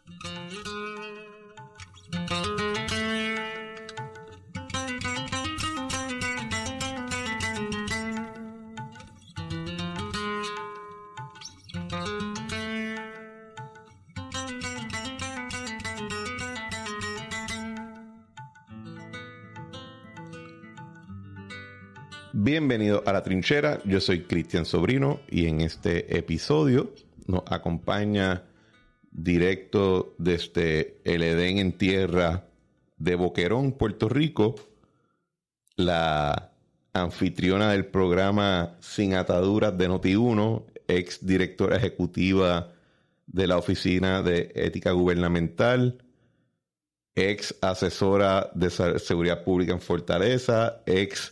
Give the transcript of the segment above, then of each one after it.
Bienvenido a La Trinchera, yo soy Cristian Sobrino y en este episodio nos acompaña directo desde el Edén en tierra de Boquerón, Puerto Rico, la anfitriona del programa Sin Ataduras de Noti1, ex directora ejecutiva de la Oficina de Ética Gubernamental, ex asesora de Seguridad Pública en Fortaleza, ex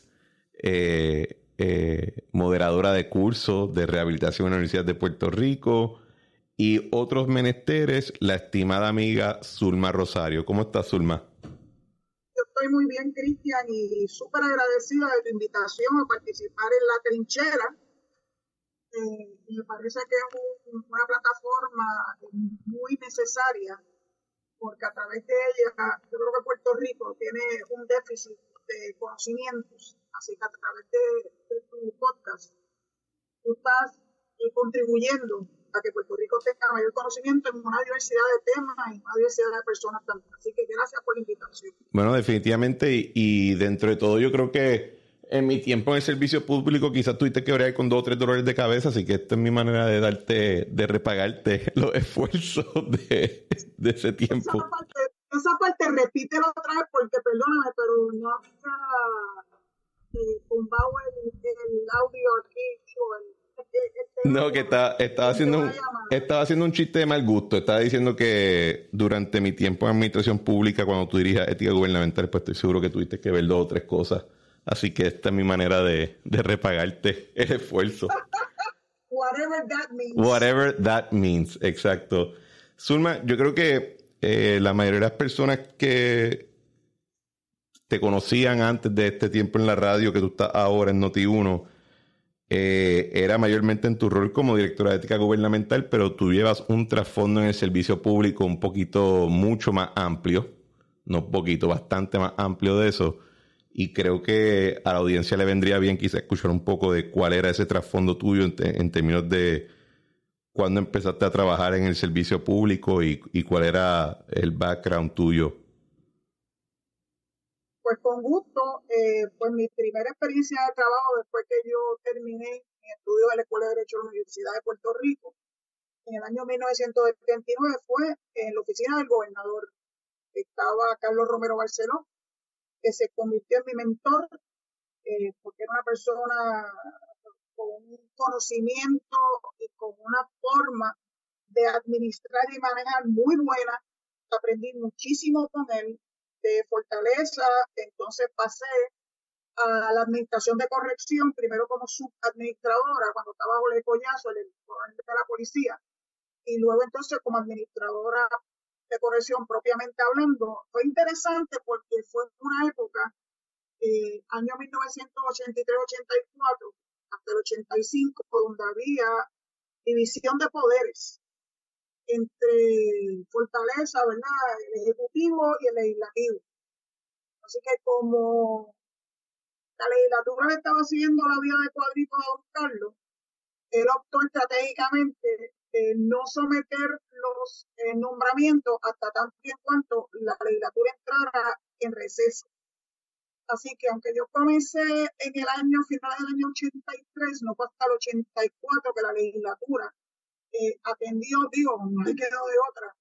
moderadora de cursos de rehabilitación en la Universidad de Puerto Rico y otros menesteres, la estimada amiga Zulma Rosario. ¿Cómo estás, Zulma? Yo estoy muy bien, Cristian, y súper agradecida de tu invitación a participar en La Trinchera. Me parece que es una plataforma muy necesaria, porque a través de ella, yo creo que Puerto Rico tiene un déficit de conocimientos. Así que a través de tu podcast, tú estás contribuyendo a que Puerto Rico tenga mayor conocimiento en una diversidad de temas y una diversidad de personas también. Así que gracias por la invitación. Bueno, definitivamente, y dentro de todo yo creo que en mi tiempo en el servicio público quizás tuviste que bregar con 2 o 3 dolores de cabeza, así que esta es mi manera de repagarte los esfuerzos de ese tiempo. Esa parte repítelo otra vez porque, perdóname, pero no había tumbado el audio aquí. No, que estaba haciendo un chiste de mal gusto. Estaba diciendo que durante mi tiempo en administración pública, cuando tú dirigías ética gubernamental, pues estoy seguro que tuviste que ver 2 o 3 cosas. Así que esta es mi manera de repagarte el esfuerzo. Whatever that means. Whatever that means, exacto. Zulma, yo creo que la mayoría de las personas que te conocían antes de este tiempo en la radio que tú estás ahora en Noti1, era mayormente en tu rol como directora de ética gubernamental, pero tú llevas un trasfondo en el servicio público un poquito mucho más amplio, no poquito, bastante más amplio de eso, y creo que a la audiencia le vendría bien quizá escuchar un poco de cuál era ese trasfondo tuyo en términos de cuándo empezaste a trabajar en el servicio público y cuál era el background tuyo. Pues con gusto, pues mi primera experiencia de trabajo después que yo terminé mi estudio de la Escuela de Derecho de la Universidad de Puerto Rico, en el año 1979 fue en la oficina del gobernador. Estaba Carlos Romero Barceló, que se convirtió en mi mentor, porque era una persona con un conocimiento y con una forma de administrar y manejar muy buena. Aprendí muchísimo con él. De Fortaleza, entonces pasé a la administración de corrección, primero como subadministradora, cuando estaba Jorge Collazo, el coronel de la policía, y luego entonces como administradora de corrección propiamente hablando. Fue interesante porque fue una época, año 1983-84, hasta el 85, donde había división de poderes entre Fortaleza, ¿verdad?, el Ejecutivo y el Legislativo. Así que como la legislatura le estaba siguiendo la vía de cuadrito a Don Carlos, él optó estratégicamente de no someter los nombramientos hasta tanto y en cuanto la legislatura entrara en receso. Así que aunque yo comencé en el año final del año 83, no fue hasta el 84 que la legislatura atendió, no le quedó de otra.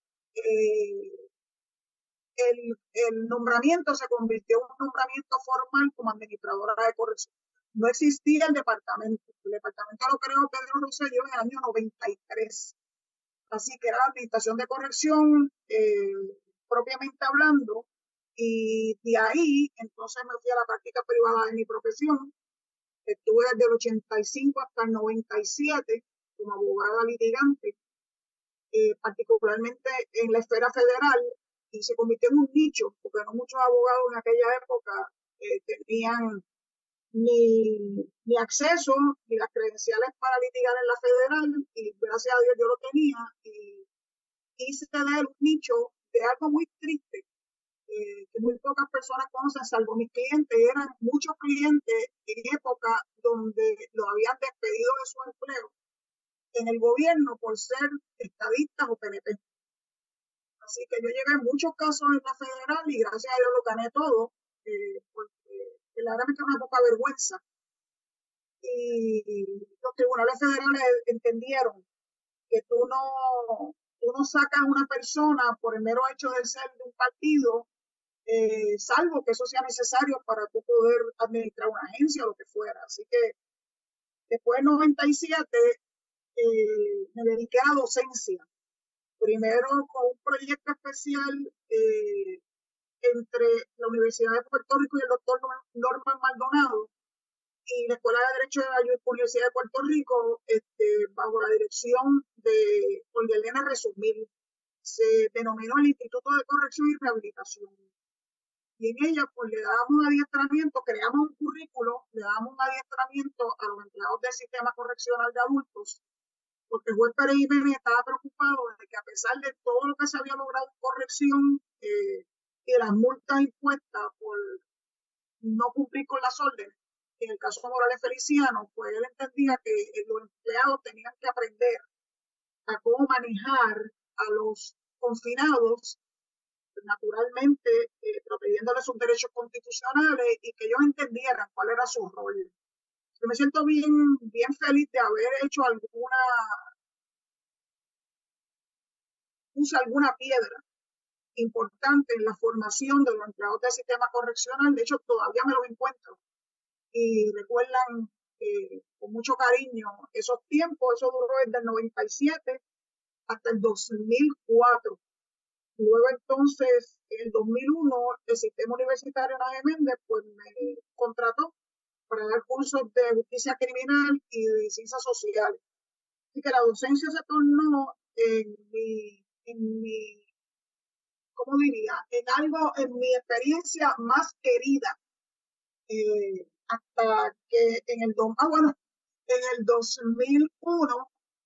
El nombramiento se convirtió en un nombramiento formal como administradora de corrección. No existía el departamento. El departamento lo creó Pedro Rosselló en el año 93. Así que era la administración de corrección propiamente hablando. Y de ahí, entonces me fui a la práctica privada de mi profesión. Estuve desde el 85 hasta el 97 como abogada litigante, particularmente en la esfera federal, y se convirtió en un nicho, porque no muchos abogados en aquella época tenían ni acceso ni las credenciales para litigar en la federal, y gracias a Dios yo lo tenía, y hice de él un nicho de algo muy triste, que muy pocas personas conocen, salvo mis clientes. Eran muchos clientes en época donde lo habían despedido de su empleo en el gobierno por ser estadistas o PNP. Así que yo llegué en muchos casos en la federal y gracias a Dios lo gané todo, porque verdaderamente es una poca vergüenza. Y los tribunales federales entendieron que tú no sacas a una persona por el mero hecho de ser de un partido, salvo que eso sea necesario para tú poder administrar una agencia o lo que fuera. Así que después del 97 me dediqué a la docencia. Primero con un proyecto especial entre la Universidad de Puerto Rico y el doctor Norman Maldonado y la Escuela de Derecho de la Universidad de Puerto Rico, bajo la dirección de Olga Resumil. Se denominó el Instituto de Corrección y Rehabilitación. Y en ella, pues le dábamos un adiestramiento, creamos un currículo, le dábamos un adiestramiento a los empleados del sistema correccional de adultos, porque el juez Pérez Jiménez estaba preocupado de que a pesar de todo lo que se había logrado en corrección y las multas impuestas por no cumplir con las órdenes, en el caso de Morales Feliciano, pues él entendía que los empleados tenían que aprender a cómo manejar a los confinados, naturalmente protegiéndoles sus derechos constitucionales y que ellos entendieran cuál era su rol. Yo me siento bien feliz de haber hecho alguna piedra importante en la formación de los empleados del sistema correccional. De hecho, todavía me los encuentro y recuerdan con mucho cariño esos tiempos. Eso duró desde el 97 hasta el 2004. Luego entonces, en el 2001, el sistema universitario Ana G. Méndez pues me contrató para dar cursos de justicia criminal y de ciencias sociales. Así que la docencia se tornó en mi, ¿cómo diría? En mi experiencia más querida. Hasta que en el 2001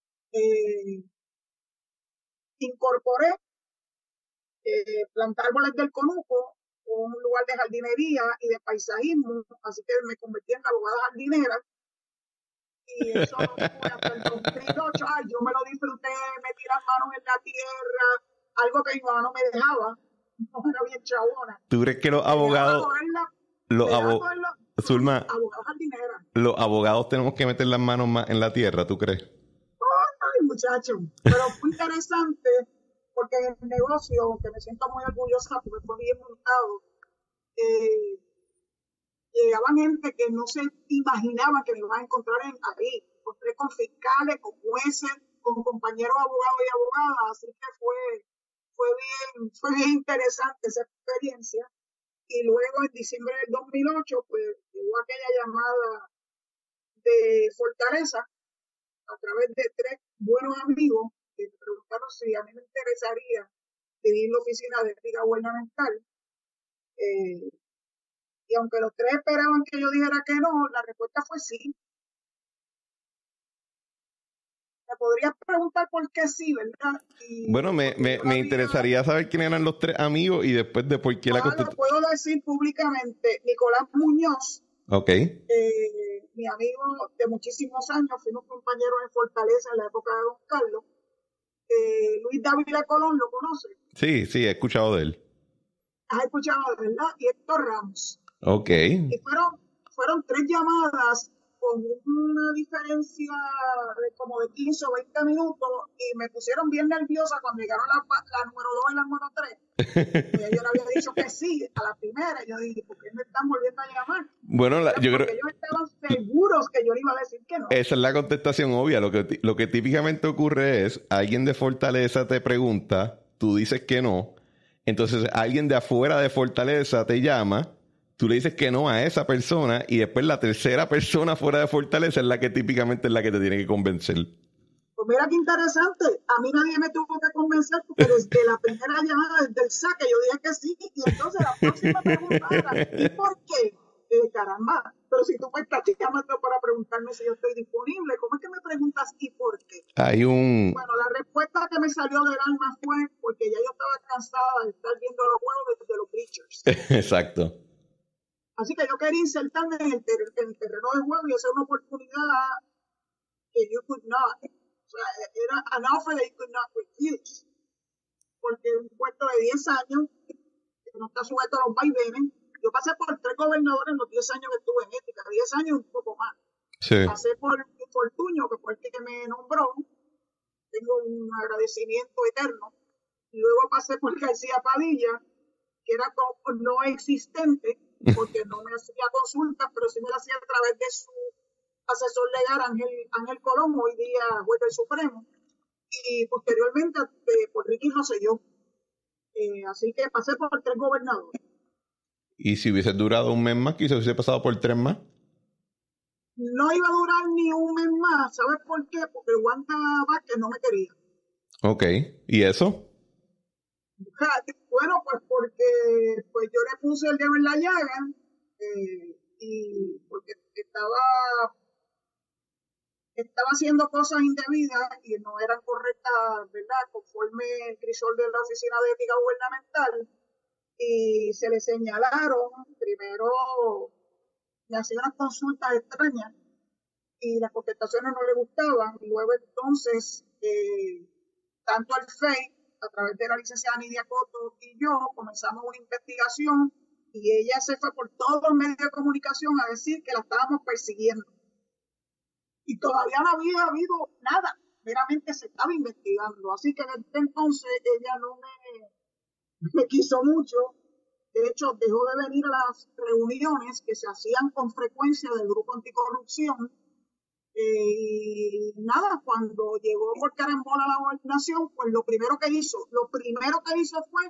incorporé plantar árboles del Conuco, un lugar de jardinería y de paisajismo, así que me convertí en abogada jardinera. Y eso no fue hasta el 2008. Yo me lo disfruté, metí las manos en la tierra, algo que mi mamá no me dejaba. No era bien chabona. ¿Tú crees que los abogados, Zulma, abogados jardineras, los abogados tenemos que meter las manos más en la tierra, ¿tú crees? Ay, muchacho, pero fue interesante porque en el negocio, que me siento muy orgullosa porque fue bien montado, llegaban gente que no se imaginaba que me iban a encontrar ahí. Encontré con fiscales, con jueces, con compañeros abogados y abogadas, así que fue bien interesante esa experiencia. Y luego en diciembre del 2008, pues llegó aquella llamada de Fortaleza a través de 3 buenos amigos que me preguntaron si a mí me interesaría dirigir la oficina de ética gubernamental. Y aunque los 3 esperaban que yo dijera que no, la respuesta fue sí. Me podrías preguntar por qué sí, ¿verdad? Bueno, me interesaría saber quiénes eran los 3 amigos y después de por qué la constitución. Puedo decir públicamente, Nicolás Muñoz, okay, mi amigo de muchísimos años, fuimos compañeros en Fortaleza en la época de Don Carlos. Luis Dávila Colón, ¿lo conoce? Sí, he escuchado de él. Has escuchado, ¿verdad? Y Héctor Ramos. Ok. Y fueron 3 llamadas con una diferencia de como de 15 o 20 minutos y me pusieron bien nerviosa cuando llegaron la número 2 y la número 3. Yo le había dicho que sí a la primera. Yo dije, ¿por qué me están volviendo a llamar? Bueno, yo creo que ellos estaban seguros que yo le iba a decir que no. Esa es la contestación obvia. Lo que típicamente ocurre es, alguien de Fortaleza te pregunta, tú dices que no, entonces alguien de afuera de Fortaleza te llama, tú le dices que no a esa persona y después la tercera persona fuera de Fortaleza es la que típicamente es la que te tiene que convencer. Pues mira qué interesante. A mí nadie me tuvo que convencer porque desde la primera llamada, desde el saque, yo dije que sí. Y entonces la próxima pregunta era, ¿y por qué? Caramba, pero si tú me estás llamando para preguntarme si yo estoy disponible, ¿cómo es que me preguntas y por qué? Hay un... Bueno, la respuesta respuesta que me salió del alma fue porque ya yo estaba cansada de estar viendo los juegos desde los bleachers. Exacto. Así que yo quería insertarme en el terreno de juego y hacer una oportunidad que you could not. O sea, era an offer that you could not refuse. Porque un puesto de 10 años, que no está sujeto a los vaivenes. Yo pasé por 3 gobernadores en los 10 años que estuve en ética, 10 años y un poco más. Sí. Pasé por Fortuño, que fue el que me nombró. Tengo un agradecimiento eterno. Y luego pasé por García Padilla, que era como no existente, porque no me hacía consultas, pero sí me la hacía a través de su asesor legal, Ángel Colón, hoy día juez del Supremo, y posteriormente por Ricky Rosselló. Así que pasé por 3 gobernadores. ¿Y si hubiese durado un mes más, quizás hubiese pasado por 3 más? No iba a durar ni un mes más. ¿Sabes por qué? Porque el Wanda Vázquez no me quería. Ok. ¿Y eso? Bueno, pues porque pues yo le puse el dedo en la llaga y porque estaba haciendo cosas indebidas y no eran correctas, ¿verdad? Conforme el crisol de la Oficina de Ética Gubernamental, y se le señalaron, primero me hacían unas consultas extrañas y las contestaciones no le gustaban, y luego entonces tanto el FEI, a través de la licenciada Nidia Coto y yo, comenzamos una investigación y ella se fue por todos los medios de comunicación a decir que la estábamos persiguiendo. Y todavía no había habido nada, meramente se estaba investigando. Así que desde entonces ella no me quiso mucho. De hecho, dejó de venir a las reuniones que se hacían con frecuencia del Grupo Anticorrupción. Y nada, cuando llegó por carambola a la gobernación, pues lo primero que hizo fue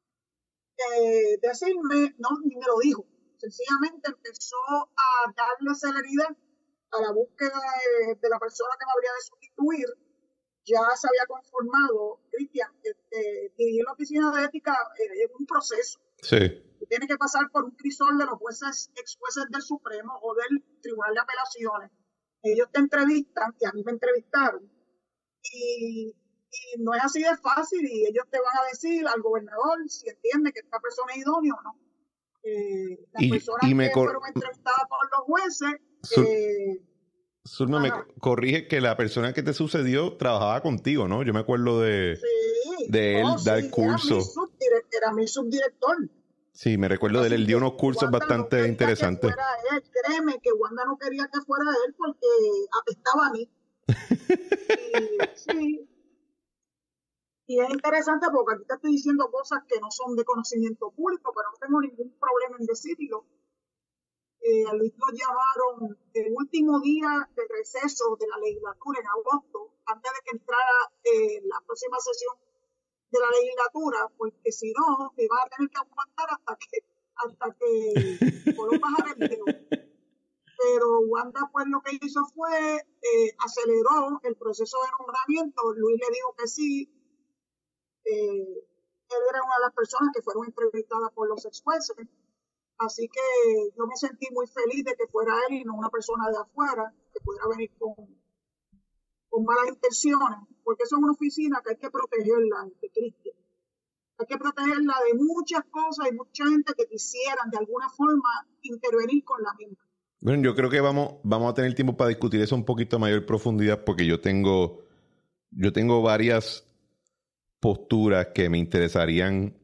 decirme, no, ni me lo dijo, sencillamente empezó a darle celeridad a la búsqueda de la persona que me habría de sustituir. Ya se había conformado, Cristian, dirigir la oficina de ética es un proceso. Sí. Tiene que pasar por un crisol de los ex jueces del Supremo o del Tribunal de Apelaciones. Ellos te entrevistan, y a mí me entrevistaron, y no es así de fácil, y ellos te van a decir al gobernador si entiende que esta persona es idónea o no. Las personas que fueron entrevistadas por los jueces... Zulma, me corrige que la persona que te sucedió trabajaba contigo, ¿no? Yo me acuerdo de él dar cursos. Era mi subdirector. Sí, me recuerdo de él. Él dio unos cursos Wanda bastante no interesantes. Que fuera él. Créeme que Wanda no quería que fuera él porque apestaba a mí. Sí. Y es interesante porque aquí te estoy diciendo cosas que no son de conocimiento público, pero no tengo ningún problema en decirlo. A Luis lo llamaron el último día de receso de la legislatura en agosto, antes de que entrara la próxima sesión de la legislatura, porque si no, te iba a tener que aguantar hasta que puedo bajar el dedo. Pero Wanda, pues lo que hizo fue aceleró el proceso de nombramiento. Luis le dijo que sí. Él era una de las personas que fueron entrevistadas por los ex jueces. Así que yo me sentí muy feliz de que fuera él y no una persona de afuera que pudiera venir con malas intenciones, porque eso es una oficina que hay que protegerla, Cristian. Hay que protegerla de muchas cosas y mucha gente que quisieran de alguna forma intervenir con la misma. Bueno, yo creo que vamos a tener tiempo para discutir eso un poquito a mayor profundidad, porque yo tengo varias posturas que me interesarían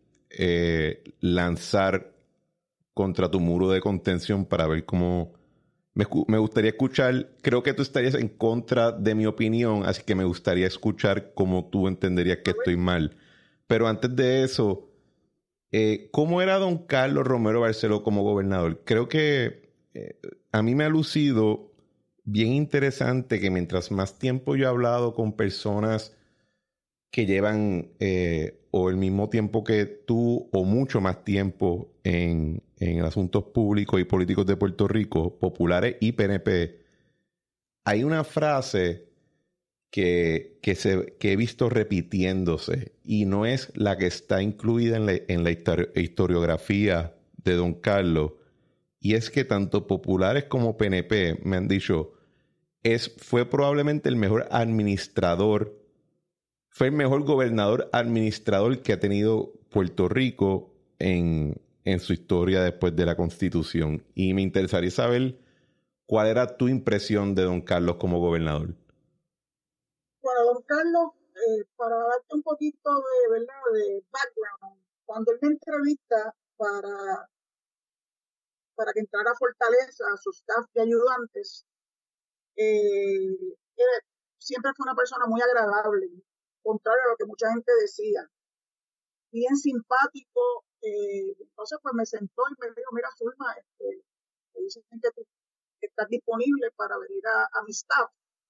lanzar contra tu muro de contención para ver cómo... Me gustaría escuchar, creo que tú estarías en contra de mi opinión, así que me gustaría escuchar cómo tú entenderías que estoy mal. Pero antes de eso, ¿cómo era don Carlos Romero Barceló como gobernador? Creo que a mí me ha lucido bien interesante que mientras más tiempo yo he hablado con personas que llevan o el mismo tiempo que tú o mucho más tiempo en asuntos públicos y políticos de Puerto Rico, populares y PNP, hay una frase que he visto repitiéndose y no es la que está incluida en la historiografía de don Carlos, y es que tanto populares como PNP me han dicho fue probablemente el mejor administrador fue el mejor gobernador administrador que ha tenido Puerto Rico en su historia después de la Constitución. Y me interesaría saber cuál era tu impresión de don Carlos como gobernador. Bueno, don Carlos, para darte un poquito de, ¿verdad?, de background, cuando él me entrevista para que entrara a Fortaleza, a su staff de ayudantes, él siempre fue una persona muy agradable, contrario a lo que mucha gente decía, bien simpático. Entonces, pues me sentó y me dijo, mira, Zulma, me dicen que tú estás disponible para venir a mi staff.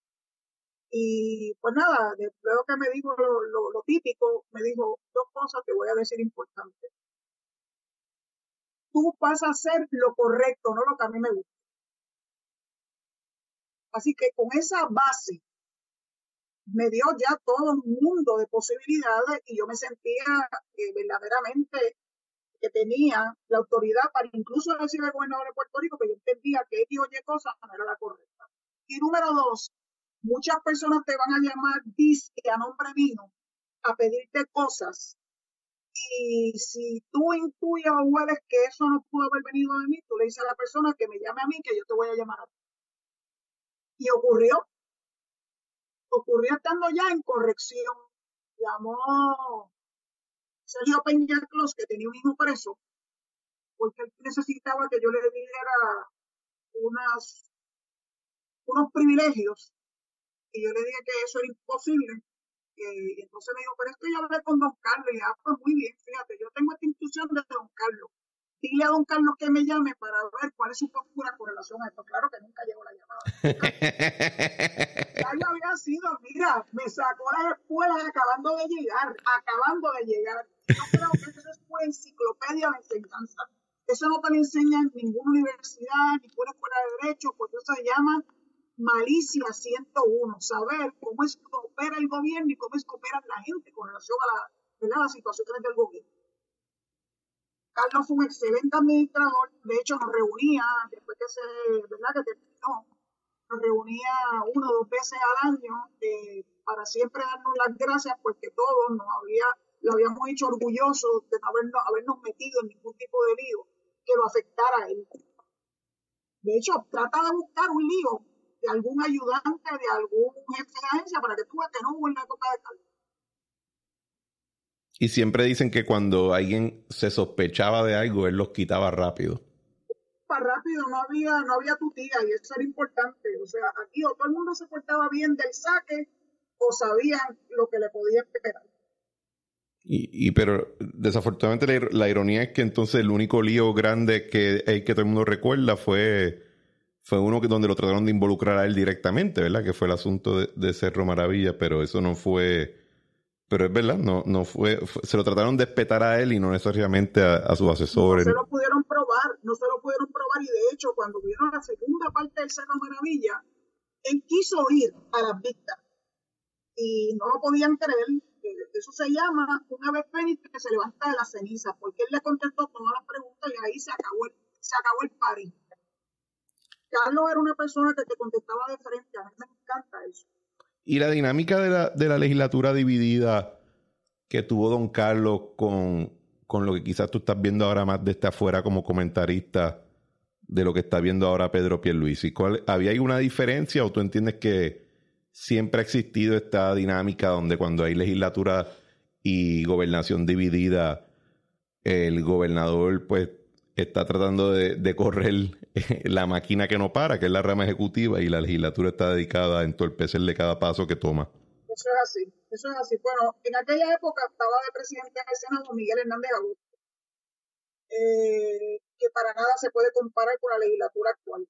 Y pues nada, luego que me dijo lo típico, me dijo dos cosas que voy a decir importantes. Tú vas a hacer lo correcto, no lo que a mí me gusta. Así que con esa base me dio ya todo un mundo de posibilidades y yo me sentía verdaderamente que tenía la autoridad para incluso decir al gobernador de Puerto Rico que yo entendía que X o Y cosas no era la correcta. Y número dos, muchas personas te van a llamar disque a nombre mío a pedirte cosas. Y si tú intuyes o hueles que eso no pudo haber venido de mí, tú le dices a la persona que me llame a mí, que yo te voy a llamar a ti. Y ocurrió estando ya en corrección. Llamó Sergio Peñaclos, que tenía un hijo preso, porque él necesitaba que yo le diera unos privilegios, y yo le dije que eso era imposible. Y entonces me dijo, pero esto ya hablé con don Carlos, y pues muy bien, fíjate, yo tengo esta instrucción de don Carlos. Dile a don Carlos que me llame para ver cuál es su postura con relación a esto. Claro que nunca llegó la llamada. Ya yo había sido, mira, me sacó las escuelas acabando de llegar. Yo creo que eso es una enciclopedia de enseñanza. Eso no te lo enseña en ninguna universidad, ninguna escuela de derecho, porque eso se llama malicia 101, saber cómo es que opera el gobierno y cómo es que opera la gente con relación a las situaciones del gobierno. Carlos fue un excelente administrador, de hecho nos reunía, después que terminó, nos reunía 1 o 2 veces al año para siempre darnos las gracias porque todos lo habíamos hecho orgullosos de no habernos metido en ningún tipo de lío que lo afectara a él. De hecho, trata de buscar un lío de algún ayudante, de algún jefe de agencia para que tú veas que no hubo en la época de Carlos. Y siempre dicen que cuando alguien se sospechaba de algo, él los quitaba rápido. Rápido, no había tutía, y eso era importante. O sea, aquí o todo el mundo se portaba bien del saque o sabían lo que le podía esperar. Pero desafortunadamente la ironía es que entonces el único lío grande que todo el mundo recuerda fue uno donde lo trataron de involucrar a él directamente, ¿verdad? Que fue el asunto de Cerro Maravilla, pero eso no fue... Pero es verdad, no fue, se lo trataron de espetar a él y no necesariamente a sus asesores. No se lo pudieron probar, y de hecho cuando vieron la segunda parte del Cerro Maravilla, él quiso ir a las vistas y no lo podían creer. Eso se llama un ave fénix que se levanta de las cenizas, porque él le contestó todas las preguntas y ahí se acabó el party. Carlos era una persona que te contestaba de frente, a mí me encanta eso. Y la dinámica de la legislatura dividida que tuvo don Carlos con lo que quizás tú estás viendo ahora más desde afuera como comentarista de lo que está viendo ahora Pedro Pierluisi. ¿Había alguna diferencia o tú entiendes que siempre ha existido esta dinámica donde cuando hay legislatura y gobernación dividida, el gobernador pues está tratando de correr la máquina que no para, que es la rama ejecutiva, y la legislatura está dedicada a entorpecerle cada paso que toma? Eso es así. Bueno, en aquella época estaba de presidente del Senado Miguel Hernández Agosto, que para nada se puede comparar con la legislatura actual.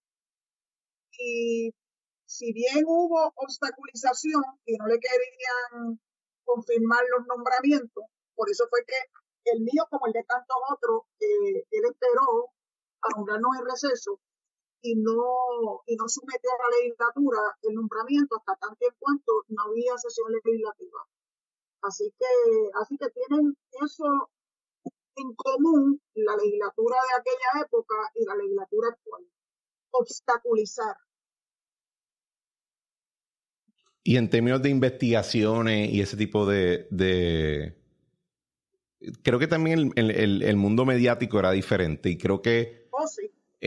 Y si bien hubo obstaculización y no le querían confirmar los nombramientos, por eso fue que el mío, como el de tantos otros, él esperó a nombrarnos en receso y no sometió a la legislatura el nombramiento hasta tanto en cuanto no había sesión legislativa. Así que tienen eso en común la legislatura de aquella época y la legislatura actual. Obstaculizar. Y en términos de investigaciones y ese tipo creo que también el mundo mediático era diferente. Y creo que Sí.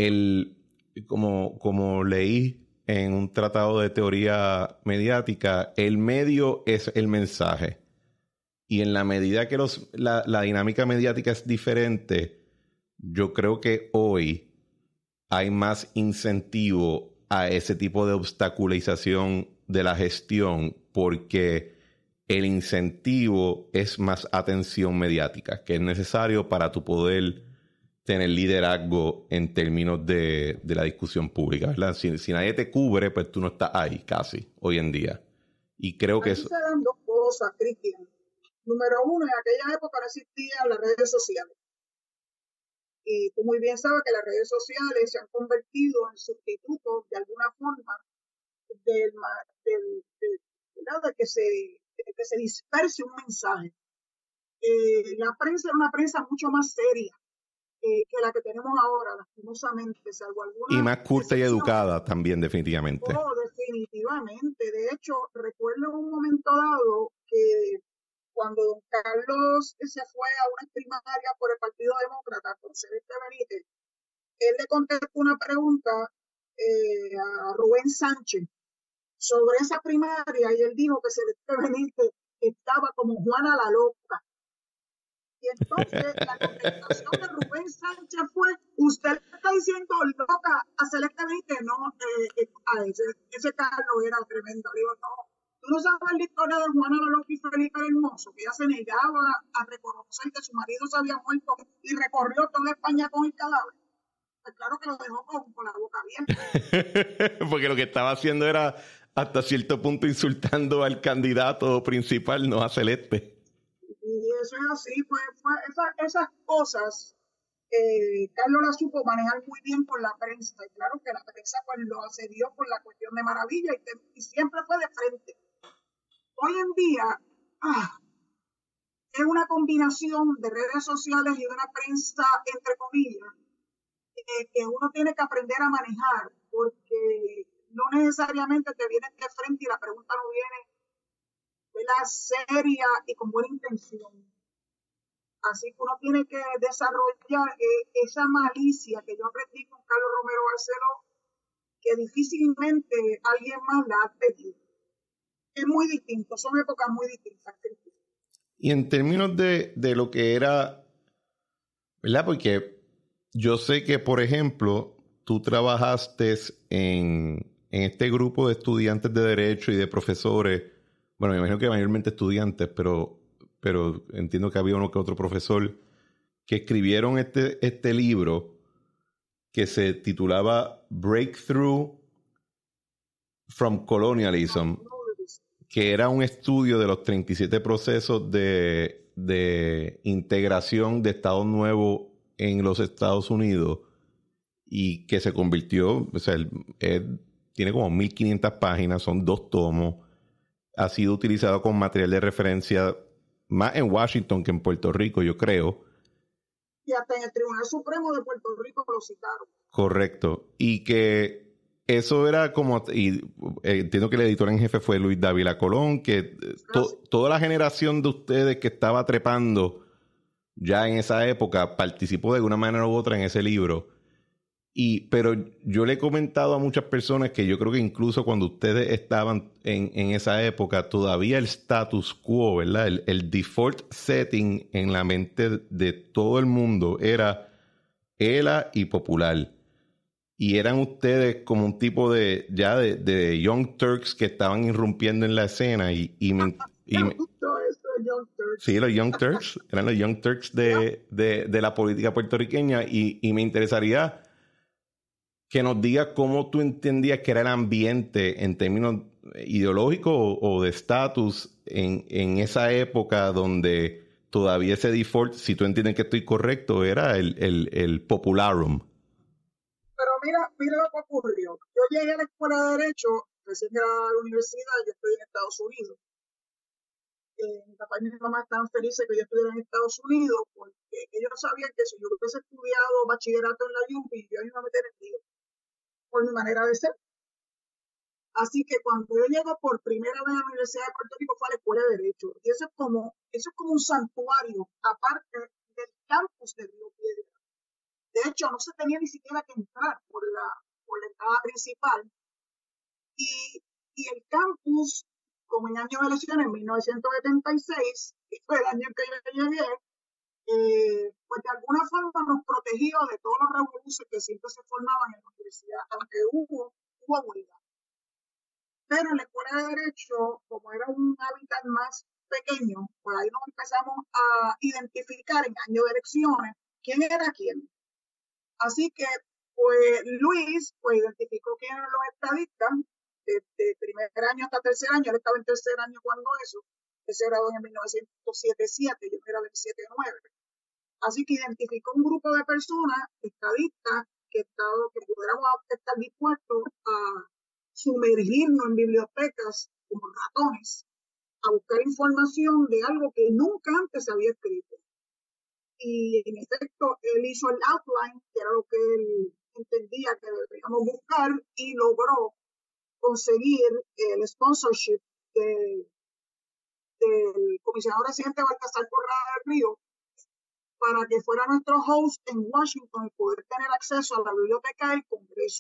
como leí en un tratado de teoría mediática, el medio es el mensaje. Y en la medida que la dinámica mediática es diferente, yo creo que hoy hay más incentivo a ese tipo de obstaculización de la gestión porque el incentivo es más atención mediática, que es necesario para tu poder tener liderazgo en términos de la discusión pública, ¿verdad? Si nadie te cubre, pues tú no estás ahí casi hoy en día. Y creo que Ahí eso... se dan dos cosas, Cristian. Número uno, en aquella época no existían las redes sociales. Y tú muy bien sabes que las redes sociales se han convertido en sustitutos de alguna forma del, del, del, de que se disperse un mensaje. La prensa es una prensa mucho más seria que la que tenemos ahora, lastimosamente, salvo Y algunas más culta y excepciones. educada también, definitivamente. Oh, definitivamente. De hecho, recuerdo un momento dado que cuando don Carlos se fue a una primaria por el Partido Demócrata, por Celeste Benítez, él le contestó una pregunta a Rubén Sánchez sobre esa primaria y él dijo que Celeste Benítez estaba como Juana la Loca. Y entonces la contestación de Rubén Sánchez fue: usted le está diciendo loca a Celeste Benítez. No, a ese Carlos era tremendo. Le digo, no, tú no sabes la historia de Juana la Loca y Felipe el Hermoso, que ella se negaba a reconocer que su marido se había muerto y recorrió toda España con el cadáver. Pues claro que lo dejó con la boca abierta. Porque lo que estaba haciendo era hasta cierto punto insultando al candidato principal, no a Celeste. Y eso es así, pues esas cosas Carlos la supo manejar muy bien con la prensa. Y claro que la prensa pues lo asedió por la cuestión de maravilla y siempre fue de frente. Hoy en día es una combinación de redes sociales y de una prensa, entre comillas, que uno tiene que aprender a manejar, porque no necesariamente te vienen de frente y la pregunta no viene de la seria y con buena intención. Así que uno tiene que desarrollar esa malicia que yo aprendí con Carlos Romero Barceló, que difícilmente alguien más la ha tenido. Es muy distinto, son épocas muy distintas. Y en términos de lo que era, ¿verdad? Porque yo sé que, por ejemplo, tú trabajaste en este grupo de estudiantes de Derecho y de profesores, bueno, me imagino que mayormente estudiantes, pero entiendo que había uno que otro profesor, que escribieron este libro que se titulaba Breakthrough from Colonialism, que era un estudio de los 37 procesos de integración de Estados Nuevos en los Estados Unidos y que se convirtió, o sea, tiene como 1500 páginas, son 2 tomos, ha sido utilizado como material de referencia más en Washington que en Puerto Rico, yo creo. Y hasta en el Tribunal Supremo de Puerto Rico lo citaron. Correcto. Y que eso era como, y entiendo que el editor en jefe fue Luis Dávila Colón, que toda la generación de ustedes que estaba trepando ya en esa época participó de alguna manera u otra en ese libro. Pero yo le he comentado a muchas personas que yo creo que incluso cuando ustedes estaban en esa época, todavía el status quo, ¿verdad? El default setting en la mente de todo el mundo era ELA y Popular. Y eran ustedes como un tipo de Young Turks que estaban irrumpiendo en la escena sí, los Young Turks, eran los Young Turks de la política puertorriqueña y me interesaría que nos digas cómo tú entendías que era el ambiente en términos ideológicos o de estatus en esa época donde todavía ese default, si tú entiendes que estoy correcto, era el popularum. Pero mira lo que ocurrió. Yo llegué a la escuela de Derecho, recién graduada de la universidad, yo estoy en Estados Unidos. Mi papá y mi mamá estaban felices que yo estuviera en Estados Unidos porque ellos sabían que si yo hubiese estudiado bachillerato en la UPI, yo iba a meter en lío por mi manera de ser. Así que cuando yo llego por primera vez a la Universidad de Puerto Rico fue a la Escuela de Derecho. Y eso es como un santuario, aparte del campus de Río Piedra. De hecho, no se tenía ni siquiera que entrar por la entrada principal. Y el campus, como en año de elecciones, en 1976, que fue el año en que yo llegué, pues de alguna forma nos protegió de todos los revoluciones que siempre se formaban en la universidad, aunque hubo huelga. Pero en la Escuela de Derecho, como era un hábitat más pequeño, pues ahí nos empezamos a identificar en año de elecciones quién era quién. Así que, pues Luis, pues identificó quién eran los estadistas, de primer año hasta tercer año. Él estaba en tercer año cuando eso, tercer grado en 1977, yo era del 79. Así que identificó un grupo de personas, estadistas, que pudiéramos estar dispuestos a sumergirnos en bibliotecas como ratones, a buscar información de algo que nunca antes se había escrito. Y en efecto, él hizo el outline, que era lo que él entendía que deberíamos buscar, y logró conseguir el sponsorship del comisionado residente Baltasar Corrada del Río para que fuera nuestro host en Washington y poder tener acceso a la biblioteca del Congreso.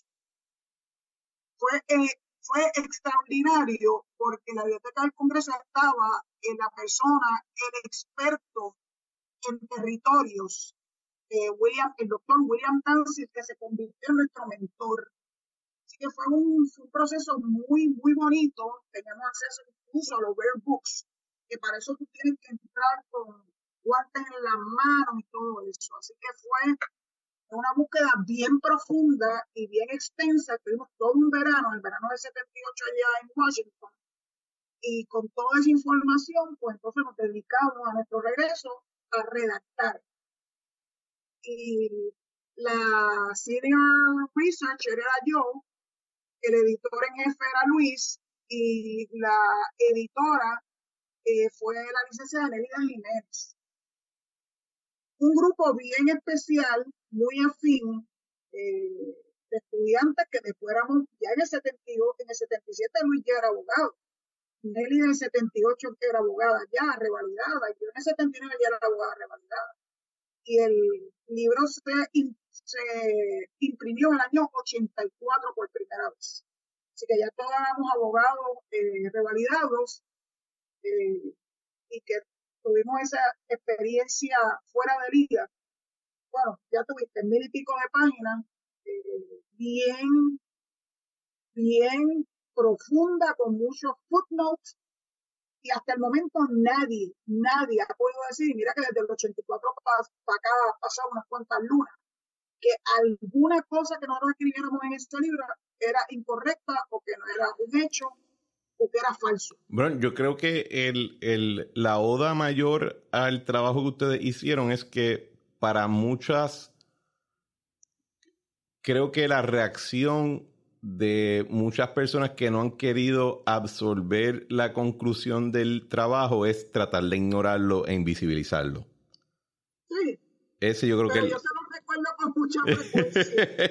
Fue extraordinario porque la biblioteca del Congreso estaba en la persona, el experto en territorios, el doctor William Tansey, que se convirtió en nuestro mentor. Así que fue un proceso muy, muy bonito. Teníamos acceso incluso a los Rare Books, que para eso tú tienes que entrar con guantes en las manos y todo eso. Así que fue una búsqueda bien profunda y bien extensa. Tuvimos todo un verano, el verano del 78 allá en Washington. Y con toda esa información, pues entonces nos dedicamos a nuestro regreso a redactar. Y la senior researcher era yo, el editor en jefe era Luis, y la editora fue la licenciada Nelida Jiménez. Un grupo bien especial, muy afín, de estudiantes que después éramos, ya en el 72, en el 77 Luis ya era abogado, Nelly en el 78 era abogada ya revalidada, y yo en el 79 ya era abogada revalidada. Y el libro se imprimió en el año 84 por primera vez. Así que ya todos éramos abogados revalidados y que tuvimos esa experiencia fuera de liga. Bueno, ya tuviste 1000 y pico de páginas, bien profunda, con muchos footnotes, y hasta el momento nadie ha podido decir, mira que desde el 84 para acá ha pasado unas cuantas lunas, que alguna cosa que nosotros escribiéramos en este libro era incorrecta o que no era un hecho o que era falso. Bueno, yo creo que la oda mayor al trabajo que ustedes hicieron es que para muchas, creo que la reacción de muchas personas que no han querido absorber la conclusión del trabajo es tratar de ignorarlo e invisibilizarlo. Sí. Ese yo creo pero que... yo se lo recuerdo con mucha frecuencia.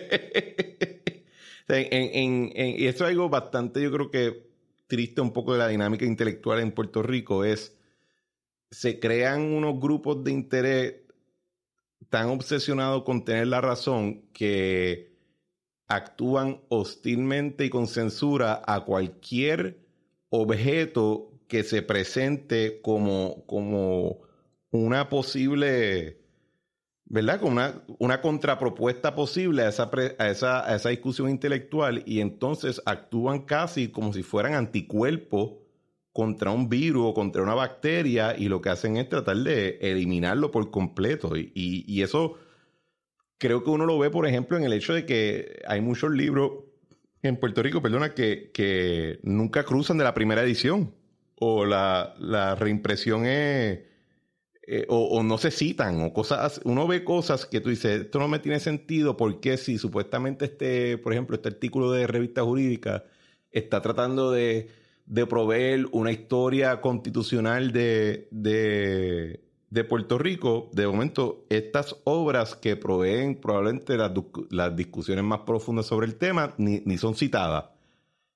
Y esto es algo bastante, yo creo que triste un poco de la dinámica intelectual en Puerto Rico, se crean unos grupos de interés tan obsesionados con tener la razón que actúan hostilmente y con censura a cualquier objeto que se presente como una posible, ¿verdad? Como una contrapropuesta posible a esa discusión intelectual, y entonces actúan casi como si fueran anticuerpos contra un virus o contra una bacteria, y lo que hacen es tratar de eliminarlo por completo. Y eso creo que uno lo ve, por ejemplo, en el hecho de que hay muchos libros en Puerto Rico, que nunca cruzan de la primera edición, o la reimpresión es... o no se citan, o cosas, uno ve cosas que tú dices, esto no me tiene sentido, porque si supuestamente por ejemplo, este artículo de Revista Jurídica está tratando de proveer una historia constitucional de Puerto Rico, de momento estas obras que proveen probablemente las discusiones más profundas sobre el tema ni son citadas.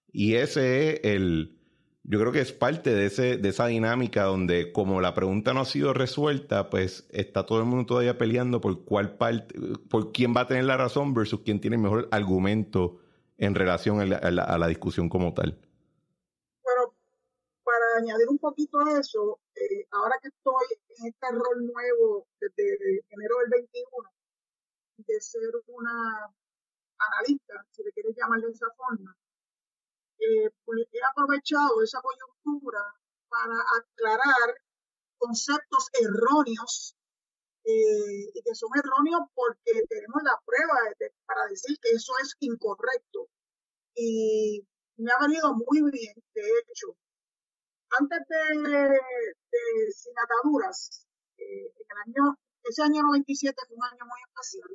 Y ese es yo creo que es parte de esa dinámica donde como la pregunta no ha sido resuelta, pues está todo el mundo todavía peleando por por quién va a tener la razón versus quién tiene el mejor argumento en relación a la discusión como tal. Pero para añadir un poquito a eso, ahora que estoy en este rol nuevo desde enero del 21, de ser una analista, si le quieres llamar de esa forma, pues he aprovechado esa coyuntura para aclarar conceptos erróneos, y que son erróneos porque tenemos la prueba para decir que eso es incorrecto. Y me ha venido muy bien, de hecho. Antes de Sin Ataduras, ese año 97 fue un año muy especial.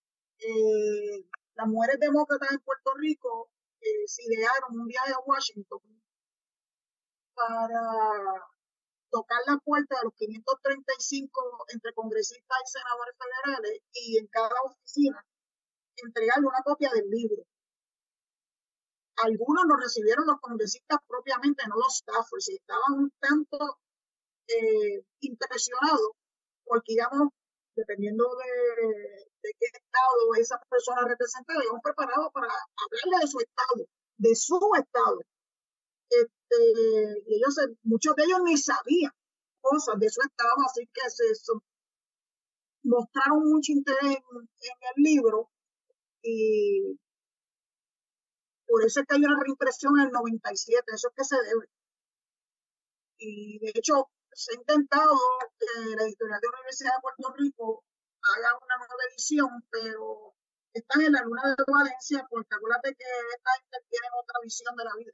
Las mujeres demócratas en Puerto Rico se idearon un viaje a Washington para tocar la puerta de los 535 entre congresistas y senadores federales y en cada oficina entregarle una copia del libro. Algunos lo recibieron los congresistas propiamente, no los staffers, y estaban un tanto impresionados porque íbamos, dependiendo de qué estado esa persona representaba, íbamos preparados para hablarle de su estado. Y muchos de ellos ni sabían cosas de su estado, así que mostraron mucho interés en el libro y por eso es que hay una reimpresión en el 97, eso es que se debe. Y de hecho, se ha intentado que la editorial de la Universidad de Puerto Rico haga una nueva edición, pero están en la luna de Valencia, porque acuérdate que esta gente tiene otra visión de la vida.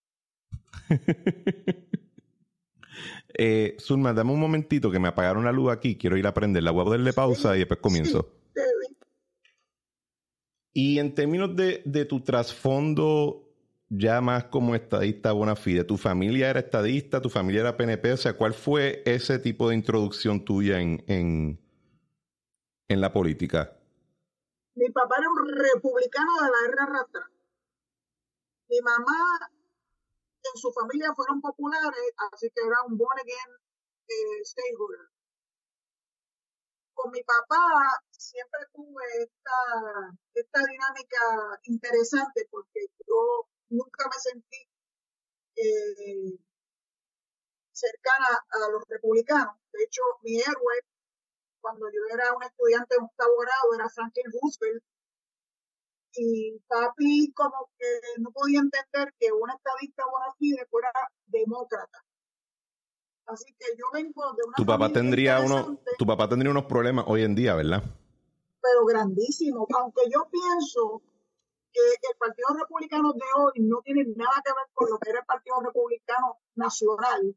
Zulma, dame un momentito que me apagaron la luz aquí, quiero ir a prenderla, voy a ponerle pausa y después comienzo. Sí. Y en términos de tu trasfondo ya más como estadista bona fide, ¿tu familia era estadista, tu familia era PNP? O sea, ¿cuál fue ese tipo de introducción tuya en la política? Mi papá era un republicano de la R. Rastra. Mi mamá en su familia fueron populares, así que era un born again stateholder. Con mi papá siempre tuve esta dinámica interesante porque yo nunca me sentí cercana a los republicanos. De hecho, mi héroe, cuando yo era un estudiante de octavo grado, era Franklin Roosevelt. Y papi como que no podía entender que un estadista bona fide fuera demócrata. Así que yo vengo de una familia tu papá tendría unos problemas hoy en día, ¿verdad? Pero grandísimos. Aunque yo pienso que el Partido Republicano de hoy no tiene nada que ver con lo que era el Partido Republicano Nacional.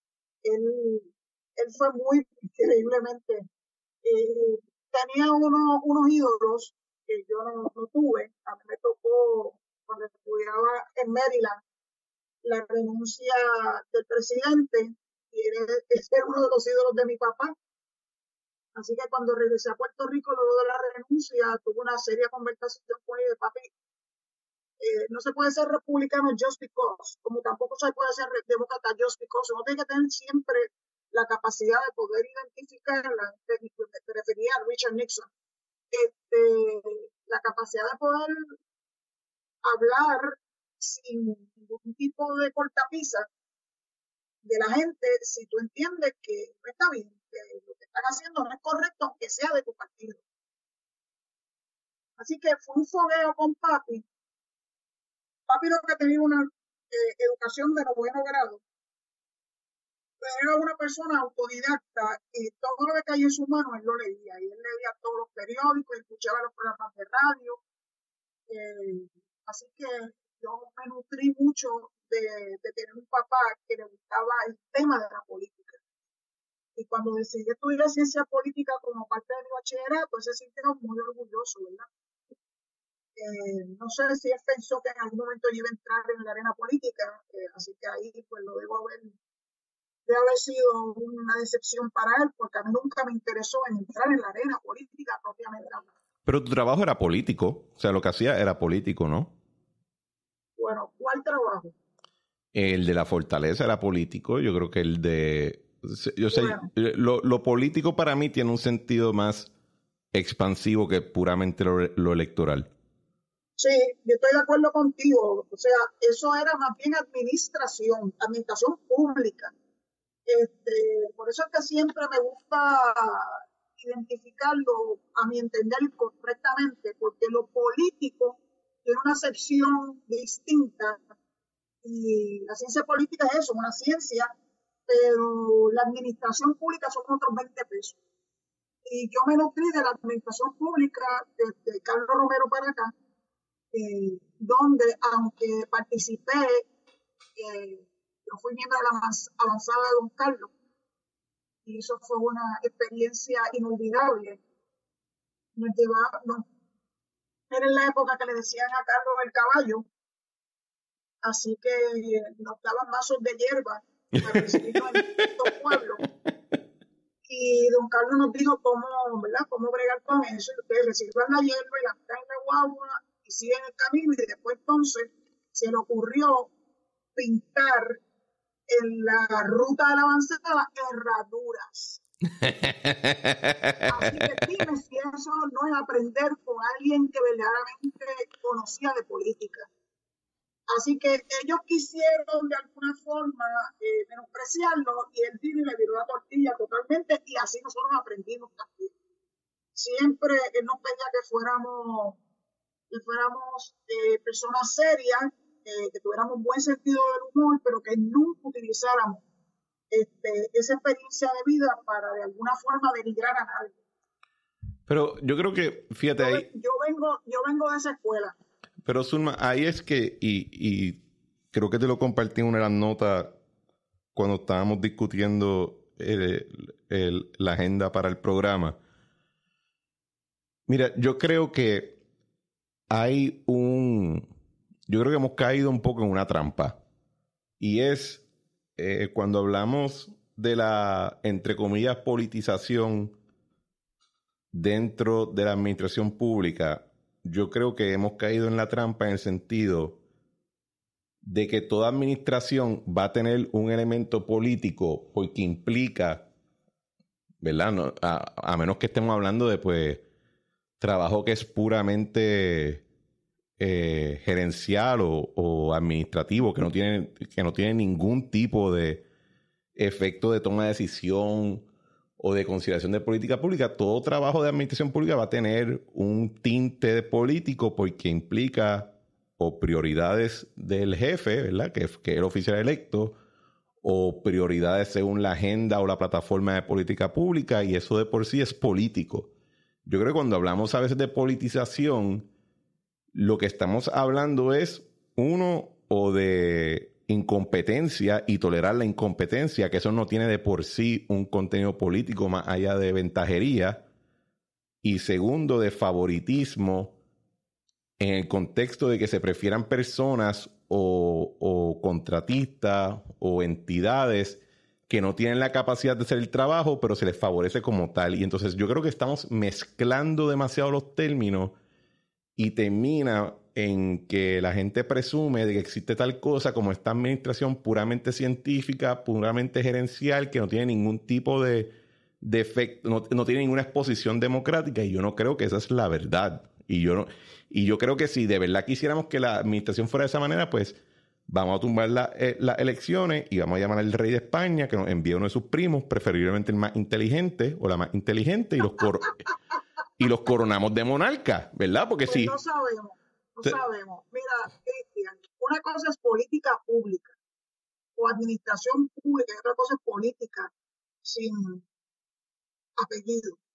Él fue muy increíblemente... tenía unos ídolos que yo no tuve. A mí me tocó, cuando estudiaba en Maryland, la renuncia del presidente, y ese era uno de los ídolos de mi papá. Así que cuando regresé a Puerto Rico luego de la renuncia, tuve una seria conversación con él de papi. No se puede ser republicano just because, como tampoco se puede ser demócrata just because. Uno tiene que tener siempre la capacidad de poder identificarla. Me refería a Richard Nixon. La capacidad de poder hablar sin ningún tipo de cortapisa de la gente si tú entiendes que no está bien, que lo que están haciendo no es correcto, aunque sea de tu partido. Así que fue un fogueo con papi. Papi no que tenía una educación de noveno grado, pero era una persona autodidacta y todo lo que caía en su mano él lo leía. Y él leía todos los periódicos, escuchaba los programas de radio. Así que yo me nutrí mucho de tener un papá que le gustaba el tema de la política. Y cuando decidí estudiar ciencia política como parte de mi bachillerato, se sintieron muy orgulloso, ¿verdad? No sé si él pensó que en algún momento yo iba a entrar en la arena política, así que ahí pues lo debo de haber sido una decepción para él, porque a mí nunca me interesó en entrar en la arena política propiamente. Pero tu trabajo era político, o sea, lo que hacía era político, ¿no? Bueno, ¿cuál trabajo? El de la fortaleza era político. Yo creo que el de... Yo sé, Bueno, lo político para mí tiene un sentido más expansivo que puramente lo electoral. sí, yo estoy de acuerdo contigo. O sea, eso era más bien administración pública. Por eso es que siempre me gusta identificarlo, a mi entender, correctamente, porque lo político tiene una sección distinta y la ciencia política es eso, una ciencia, pero la administración pública son otros 20 pesos. Y yo me nutrí de la administración pública desde Carlos Romero para acá, donde aunque participé, yo fui miembro de la más avanzada de Don Carlos, y eso fue una experiencia inolvidable. Nos llevaba, no, era en la época que le decían a Carlos el caballo, así que nos daban mazos de hierba para recibirnos en distintos pueblos. Y don Carlos nos dijo cómo, ¿verdad? Cómo bregar con eso. Ustedes reciban la hierba y la metan en la guagua y siguen el camino. Y después entonces se le ocurrió pintar en la ruta de la avanzada herraduras. Así que dime si eso no es aprender con alguien que verdaderamente conocía de política. Así que ellos quisieron de alguna forma menospreciarlo y él vino y le viró la tortilla totalmente y así nosotros aprendimos también. Siempre él nos pedía que fuéramos personas serias, que tuviéramos buen sentido del humor, pero que nunca utilizáramos esa experiencia de vida para de alguna forma denigrar a nadie. Pero yo creo que, fíjate ahí, Yo vengo de esa escuela. pero Zulma, ahí es que, y creo que te lo compartí en una de las notas cuando estábamos discutiendo la agenda para el programa. Mira, yo creo que hemos caído un poco en una trampa. Y es cuando hablamos de la, entre comillas, politización dentro de la administración pública, yo creo que hemos caído en la trampa en el sentido de que toda administración va a tener un elemento político porque implica, ¿verdad? No, a menos que estemos hablando de, pues, trabajo que es puramente gerencial o administrativo, que no tiene ningún tipo de efecto de toma de decisión o de consideración de política pública. Todo trabajo de administración pública va a tener un tinte político porque implica o prioridades del jefe, ¿verdad? Que es el oficial electo, o prioridades según la agenda o la plataforma de política pública, y eso de por sí es político. Yo creo que cuando hablamos a veces de politización, lo que estamos hablando es, uno, o de incompetencia y tolerar la incompetencia, que eso no tiene de por sí un contenido político más allá de ventajería, y segundo, de favoritismo en el contexto de que se prefieran personas o contratistas o entidades que no tienen la capacidad de hacer el trabajo, pero se les favorece como tal. Y entonces yo creo que estamos mezclando demasiado los términos y termina en que la gente presume de que existe tal cosa como esta administración puramente científica, puramente gerencial, que no tiene ningún tipo de efecto, no tiene ninguna exposición democrática, y yo no creo que esa es la verdad. Y yo creo que si de verdad quisiéramos que la administración fuera de esa manera, pues vamos a tumbar las elecciones y vamos a llamar al rey de España que nos envíe uno de sus primos, preferiblemente el más inteligente o la más inteligente, y los coronamos de monarca, ¿verdad? Porque Pues sí. no sabemos, no sabemos. Mira, Cristian, una cosa es política pública o administración pública y otra cosa es política sin apellido.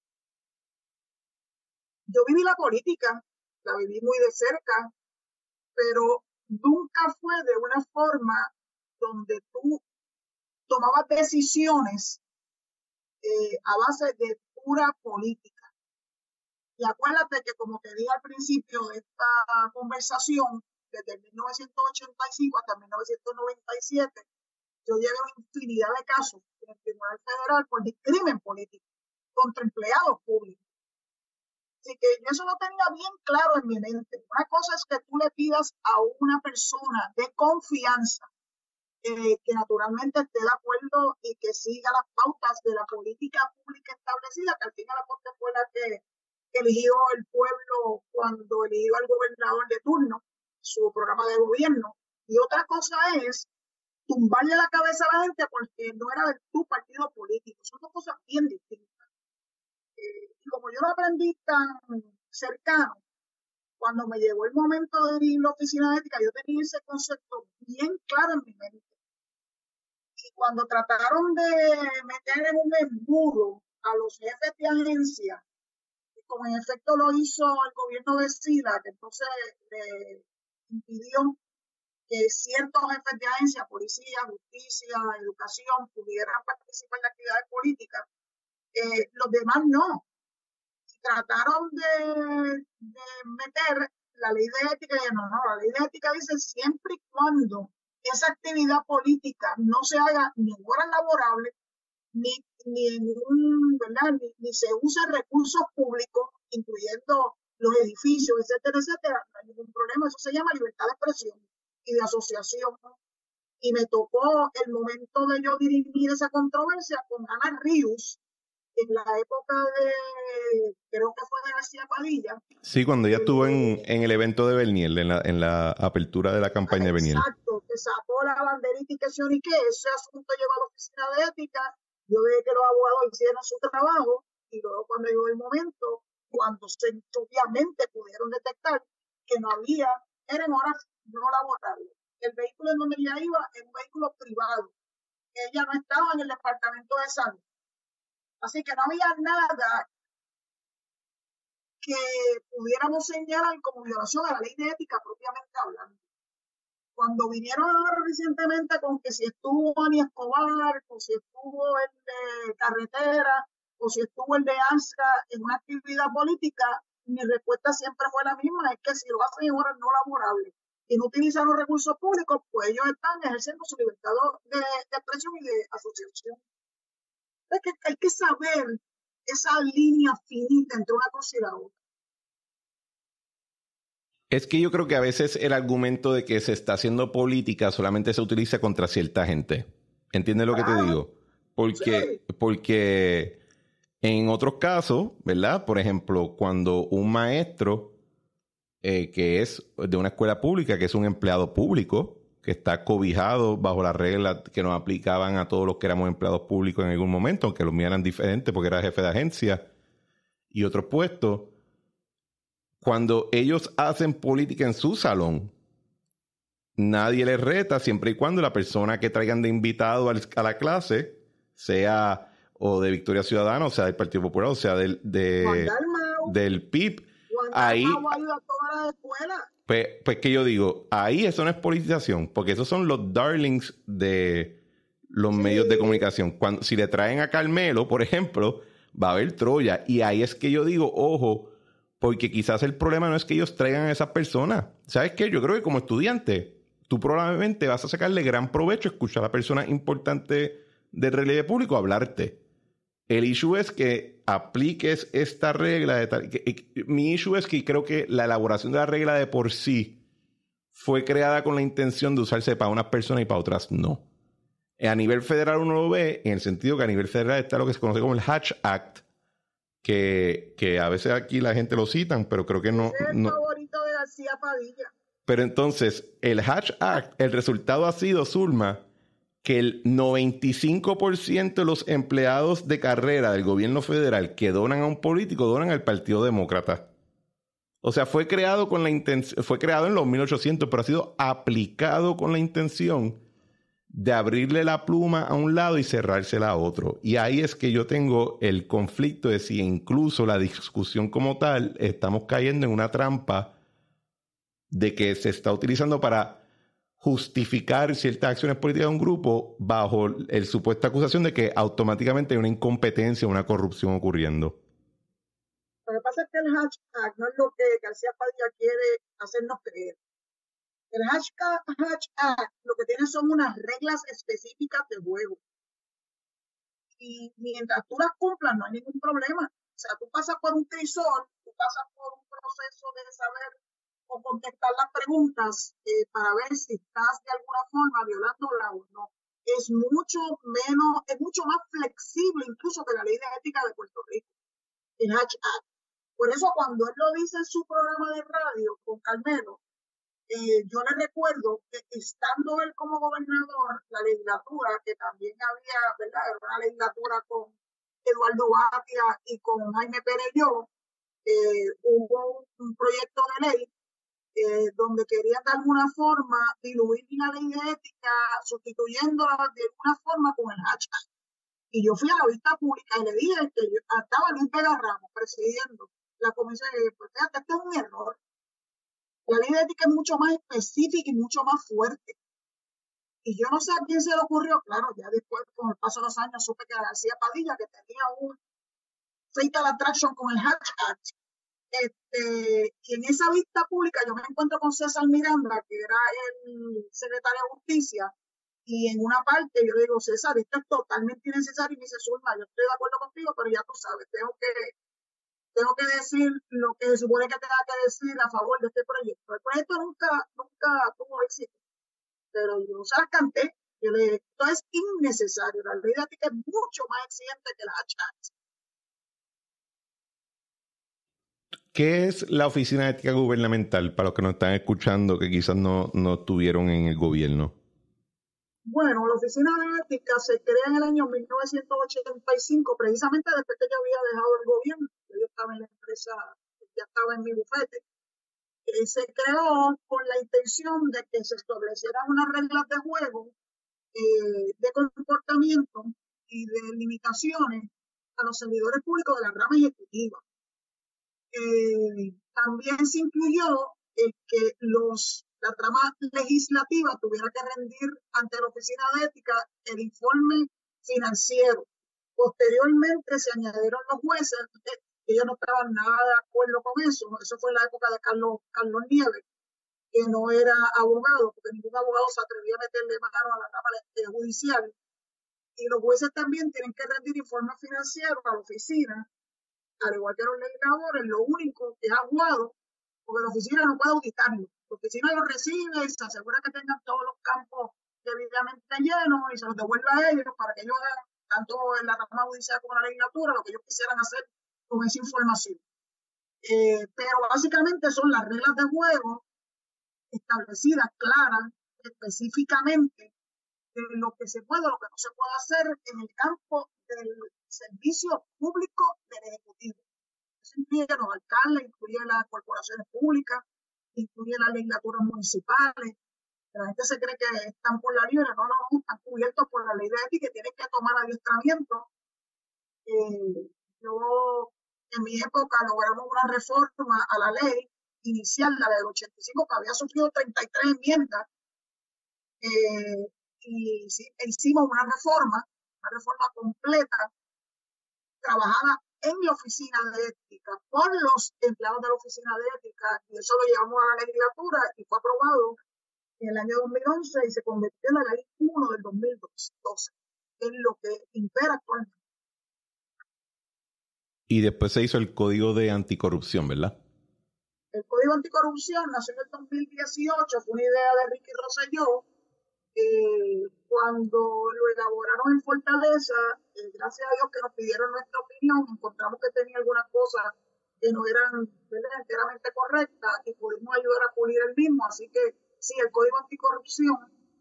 Yo viví la política, la viví muy de cerca, pero nunca fue de una forma donde tú tomabas decisiones a base de pura política. Y acuérdate que, como te dije al principio de esta conversación, desde 1985 hasta 1997, yo llevé una infinidad de casos en el Tribunal Federal por crimen político contra empleados públicos. Así que yo eso lo tenía bien claro en mi mente. Una cosa es que tú le pidas a una persona de confianza que naturalmente esté de acuerdo y que siga las pautas de la política pública establecida, que al final la corte fue la que eligió el pueblo cuando eligió al gobernador de turno, su programa de gobierno. Y otra cosa es tumbarle la cabeza a la gente porque no era de tu partido político. Son dos cosas bien distintas. Y como yo lo aprendí tan cercano, cuando me llegó el momento de ir a la oficina de ética, yo tenía ese concepto bien claro en mi mente. Y cuando trataron de meter en un embudo a los jefes de agencia, como en efecto lo hizo el gobierno de Sila, que entonces le impidió que ciertos jefes de agencia, policía, justicia, educación, pudieran participar en actividades políticas, los demás no. Y trataron de meter la ley de ética y no, la ley de ética dice siempre y cuando esa actividad política no se haga ni en horas laborables, ni se usa recursos públicos, incluyendo los edificios, etcétera, etcétera, no hay ningún problema. Eso se llama libertad de expresión y de asociación. Y me tocó el momento de yo dirigir esa controversia con Ana Ríos, en la época creo que fue de García Padilla. Sí, cuando ella estuvo en el evento de Bernier, en la apertura de la campaña de Bernier. Exacto, que sacó la banderita y que ese asunto llegó a la oficina de ética. Yo dejé que los abogados hicieran su trabajo y luego cuando llegó el momento, cuando obviamente pudieron detectar que no había, eran horas no laborables. El vehículo en donde ella iba es un vehículo privado. Ella no estaba en el departamento de salud. Así que no había nada que pudiéramos señalar como violación a la ley de ética propiamente hablando. Cuando vinieron ahora recientemente con que si estuvo Ani Escobar, o si estuvo el de carretera, o si estuvo el de ANSCA en una actividad política, mi respuesta siempre fue la misma, es que si lo hacen en horas no laborables y no utilizan los recursos públicos, pues ellos están ejerciendo su libertad de expresión y de asociación. Es que hay que saber esa línea finita entre una cosa y la otra. Es que yo creo que a veces el argumento de que se está haciendo política solamente se utiliza contra cierta gente. ¿Entiendes lo que te digo? Porque en otros casos, ¿verdad? Por ejemplo, cuando un maestro que es de una escuela pública, que es un empleado público, que está cobijado bajo las reglas que nos aplicaban a todos los que éramos empleados públicos en algún momento, aunque los míos eran diferentes porque era jefe de agencia y otros puestos, cuando ellos hacen política en su salón, nadie les reta siempre y cuando la persona que traigan de invitado a la clase sea o de Victoria Ciudadana, o sea del Partido Popular, o sea del PIB. Ahí, pues que yo digo, ahí eso no es politización, porque esos son los darlings de los medios de comunicación. Si le traen a Carmelo, por ejemplo, va a haber Troya. Y ahí es que yo digo, ojo, porque quizás el problema no es que ellos traigan a esas personas. ¿Sabes qué? Yo creo que como estudiante, tú probablemente vas a sacarle gran provecho a escuchar a la persona importante del relieve público hablarte. El issue es que apliques esta regla. Mi issue es que creo que la elaboración de la regla de por sí fue creada con la intención de usarse para unas personas y para otras no. A nivel federal uno lo ve en el sentido que a nivel federal está lo que se conoce como el Hatch Act, que a veces aquí la gente lo citan, pero creo que no. Es el favorito de García Padilla. Pero entonces, el Hatch Act, el resultado ha sido, Zulma, que el 95% de los empleados de carrera del gobierno federal que donan a un político donan al Partido Demócrata. O sea, fue creado con la intención, fue creado en los 1800, pero ha sido aplicado con la intención de abrirle la pluma a un lado y cerrársela a otro. Y ahí es que yo tengo el conflicto de si incluso la discusión como tal estamos cayendo en una trampa de que se está utilizando para justificar ciertas acciones políticas de un grupo bajo el supuesta acusación de que automáticamente hay una incompetencia, una corrupción ocurriendo. Lo que pasa es que el Hatch Act no es lo que García Padilla quiere hacernos creer. El Hatch Act lo que tiene son unas reglas específicas de juego. Y mientras tú las cumplas, no hay ningún problema. O sea, tú pasas por un crisol, tú pasas por un proceso de saber cómo contestar las preguntas para ver si estás de alguna forma violándola o no. Es mucho menos, es mucho más flexible incluso que la ley de ética de Puerto Rico, el Hatch Act. Por eso cuando él lo dice en su programa de radio con Carmelo, yo le recuerdo que estando él como gobernador, la legislatura, que también había, ¿verdad? Era una legislatura con Eduardo Batia y con Jaime Perelló, hubo un proyecto de ley donde querían de alguna forma diluir la ley de ética, sustituyéndola de alguna forma con el hashtag. Y yo fui a la vista pública y le dije que estaba Luis Vega Ramos presidiendo la comisión y pues fíjate, este es un error. La ley de ética es mucho más específica y mucho más fuerte. Y yo no sé a quién se le ocurrió, claro, ya después, con el paso de los años, supe que García Padilla, que tenía un fatal attraction con el hashtag. Y en esa vista pública yo me encuentro con César Miranda, que era el secretario de Justicia, y en una parte yo le digo, César, esto es totalmente innecesario, y me dice, Zulma, yo estoy de acuerdo contigo, pero ya tú sabes, tengo que decir lo que se supone que tenga que decir a favor de este proyecto. El proyecto nunca tuvo éxito, pero yo se las canté. Yo le dije, esto es innecesario, la ley de ética es mucho más exigente que la HH. ¿Qué es la Oficina de Ética Gubernamental para los que nos están escuchando que quizás no estuvieron en el gobierno? Bueno, la Oficina de Ética se crea en el año 1985, precisamente después que yo había dejado el gobierno. Yo estaba en la empresa, ya estaba en mi bufete. Se creó con la intención de que se establecieran unas reglas de juego, de comportamiento y de limitaciones a los servidores públicos de la rama ejecutiva. También se incluyó el que la trama legislativa tuviera que rendir ante la Oficina de Ética el informe financiero. Posteriormente se añadieron los jueces, ellos no estaban nada de acuerdo con eso. Eso fue en la época de Carlos Nieves, que no era abogado, porque ningún abogado se atrevía a meterle mano a la rama judicial. Y los jueces también tienen que rendir informes financieros a la oficina, al igual que los legisladores. Lo único que es aguado, porque la oficina no puede auditarlo. La oficina lo recibe y se asegura que tengan todos los campos debidamente llenos y se los devuelve a ellos para que ellos hagan, tanto en la rama judicial como en la legislatura, lo que ellos quisieran hacer con esa información. Pero básicamente son las reglas de juego establecidas, claras, específicamente, de lo que se puede, lo que no se puede hacer en el campo del servicio público del Ejecutivo. Eso incluye los alcaldes, incluye las corporaciones públicas, incluye las legislaturas municipales. La gente se cree que están por la libre, no, están cubiertos por la ley de ética y tienen que tomar adiestramiento. Yo, en mi época, logramos una reforma a la ley inicial, la del 85, que había sufrido 33 enmiendas, y sí, hicimos una reforma completa, trabajada en la oficina de ética, por los empleados de la oficina de ética, y eso lo llevamos a la legislatura y fue aprobado en el año 2011 y se convirtió en la ley 1 del 2012, que es lo que impera actualmente. Y después se hizo el Código de Anticorrupción, ¿verdad? El Código Anticorrupción nació en el 2018, fue una idea de Ricky Rosselló. Cuando lo elaboraron en Fortaleza, gracias a Dios que nos pidieron nuestra opinión, encontramos que tenía algunas cosas que no eran, ¿verdad?, enteramente correctas y pudimos ayudar a pulir el mismo. Así que sí, el Código Anticorrupción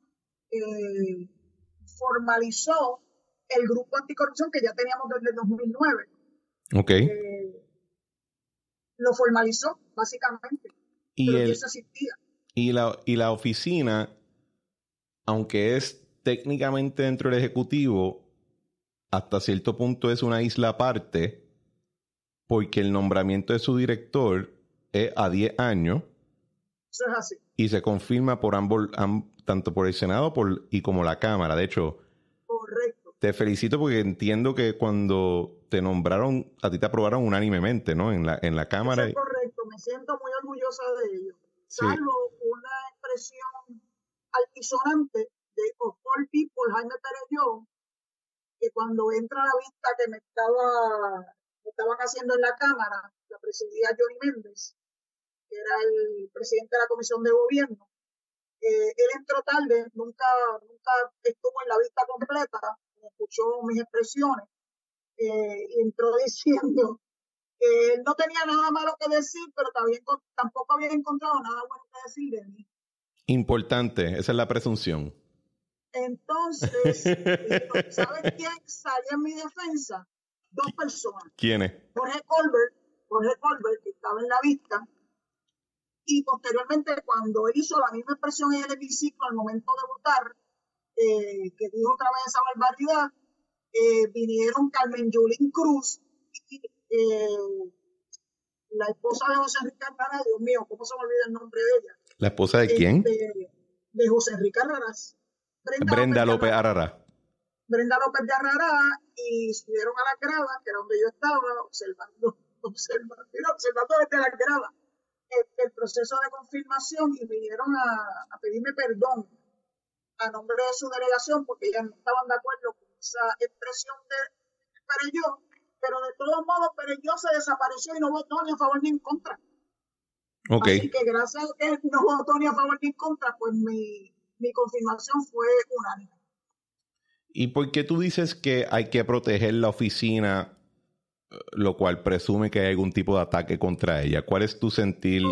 formalizó el grupo anticorrupción que ya teníamos desde el 2009. Okay. Lo formalizó, básicamente. Y pero eso existía. Y la oficina, aunque es técnicamente dentro del Ejecutivo, hasta cierto punto es una isla aparte, porque el nombramiento de su director es a 10 años. Eso es así. Y se confirma por tanto por el Senado y como la Cámara. De hecho, correcto. Te felicito porque entiendo que cuando te nombraron, a ti te aprobaron unánimemente, ¿no? En la Cámara. Eso es correcto, me siento muy orgullosa de ello. Sí. Salvo una expresión altisonante de Of All People, Jaime Perelló, que cuando entra a la vista que me estaban haciendo en la Cámara, la presidía Johnny Méndez, que era el presidente de la Comisión de Gobierno. Él entró tarde, nunca estuvo en la vista completa, escuchó mis expresiones y entró diciendo que él no tenía nada malo que decir, pero tampoco había encontrado nada bueno que decir de mí. Importante, esa es la presunción. Entonces, ¿sabes quién salió en mi defensa? Dos personas. ¿Quiénes? Jorge Colbert, que estaba en la vista, y posteriormente cuando él hizo la misma expresión en el hemiciclo al momento de votar, que dijo otra vez esa barbaridad, vinieron Carmen Yulín Cruz y la esposa de José Enrique Arraraz. Dios mío, ¿cómo se me olvida el nombre de ella? ¿La esposa de quién? De José Enrique Arraraz. Brenda López Arraraz. Brenda López de Arraraz, y subieron a la grada, que era donde yo estaba, observando desde la grada el proceso de confirmación, y vinieron a pedirme perdón a nombre de su delegación porque ellas no estaban de acuerdo con esa expresión de Perelló, pero de todos modos Perelló se desapareció y no votó ni a favor ni en contra. Okay. Así que gracias a que no votó ni a favor ni en contra, pues mi confirmación fue unánime. ¿Y por qué tú dices que hay que proteger la oficina, lo cual presume que hay algún tipo de ataque contra ella? ¿Cuál es tu sentir?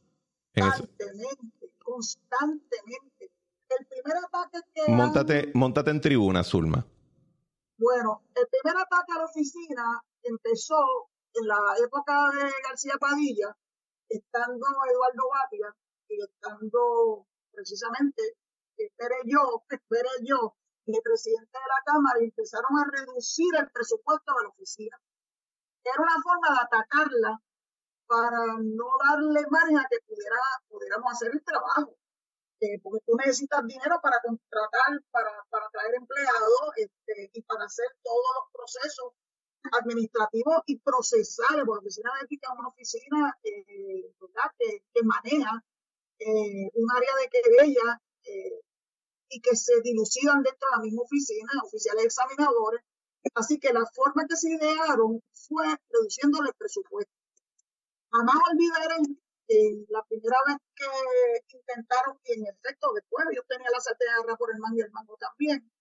Constantemente. El primer ataque que... Móntate en tribuna, Zulma. Bueno, el primer ataque a la oficina empezó en la época de García Padilla, estando Eduardo Batia y estando precisamente Perelló, el presidente de la Cámara, y empezaron a reducir el presupuesto de la oficina. Era una forma de atacarla para no darle margen a que pudiéramos hacer el trabajo. Porque tú necesitas dinero para contratar, para traer empleados y para hacer todos los procesos administrativos y procesales, porque la oficina de ética es una oficina que maneja un área de querella y que se dilucidan dentro de la misma oficina, oficiales examinadores. Así que la forma que se idearon fue reduciéndole el presupuesto. Jamás olvidaré la primera vez que intentaron, y en efecto después yo tenía la sartén agarrada por el mango y el mango también,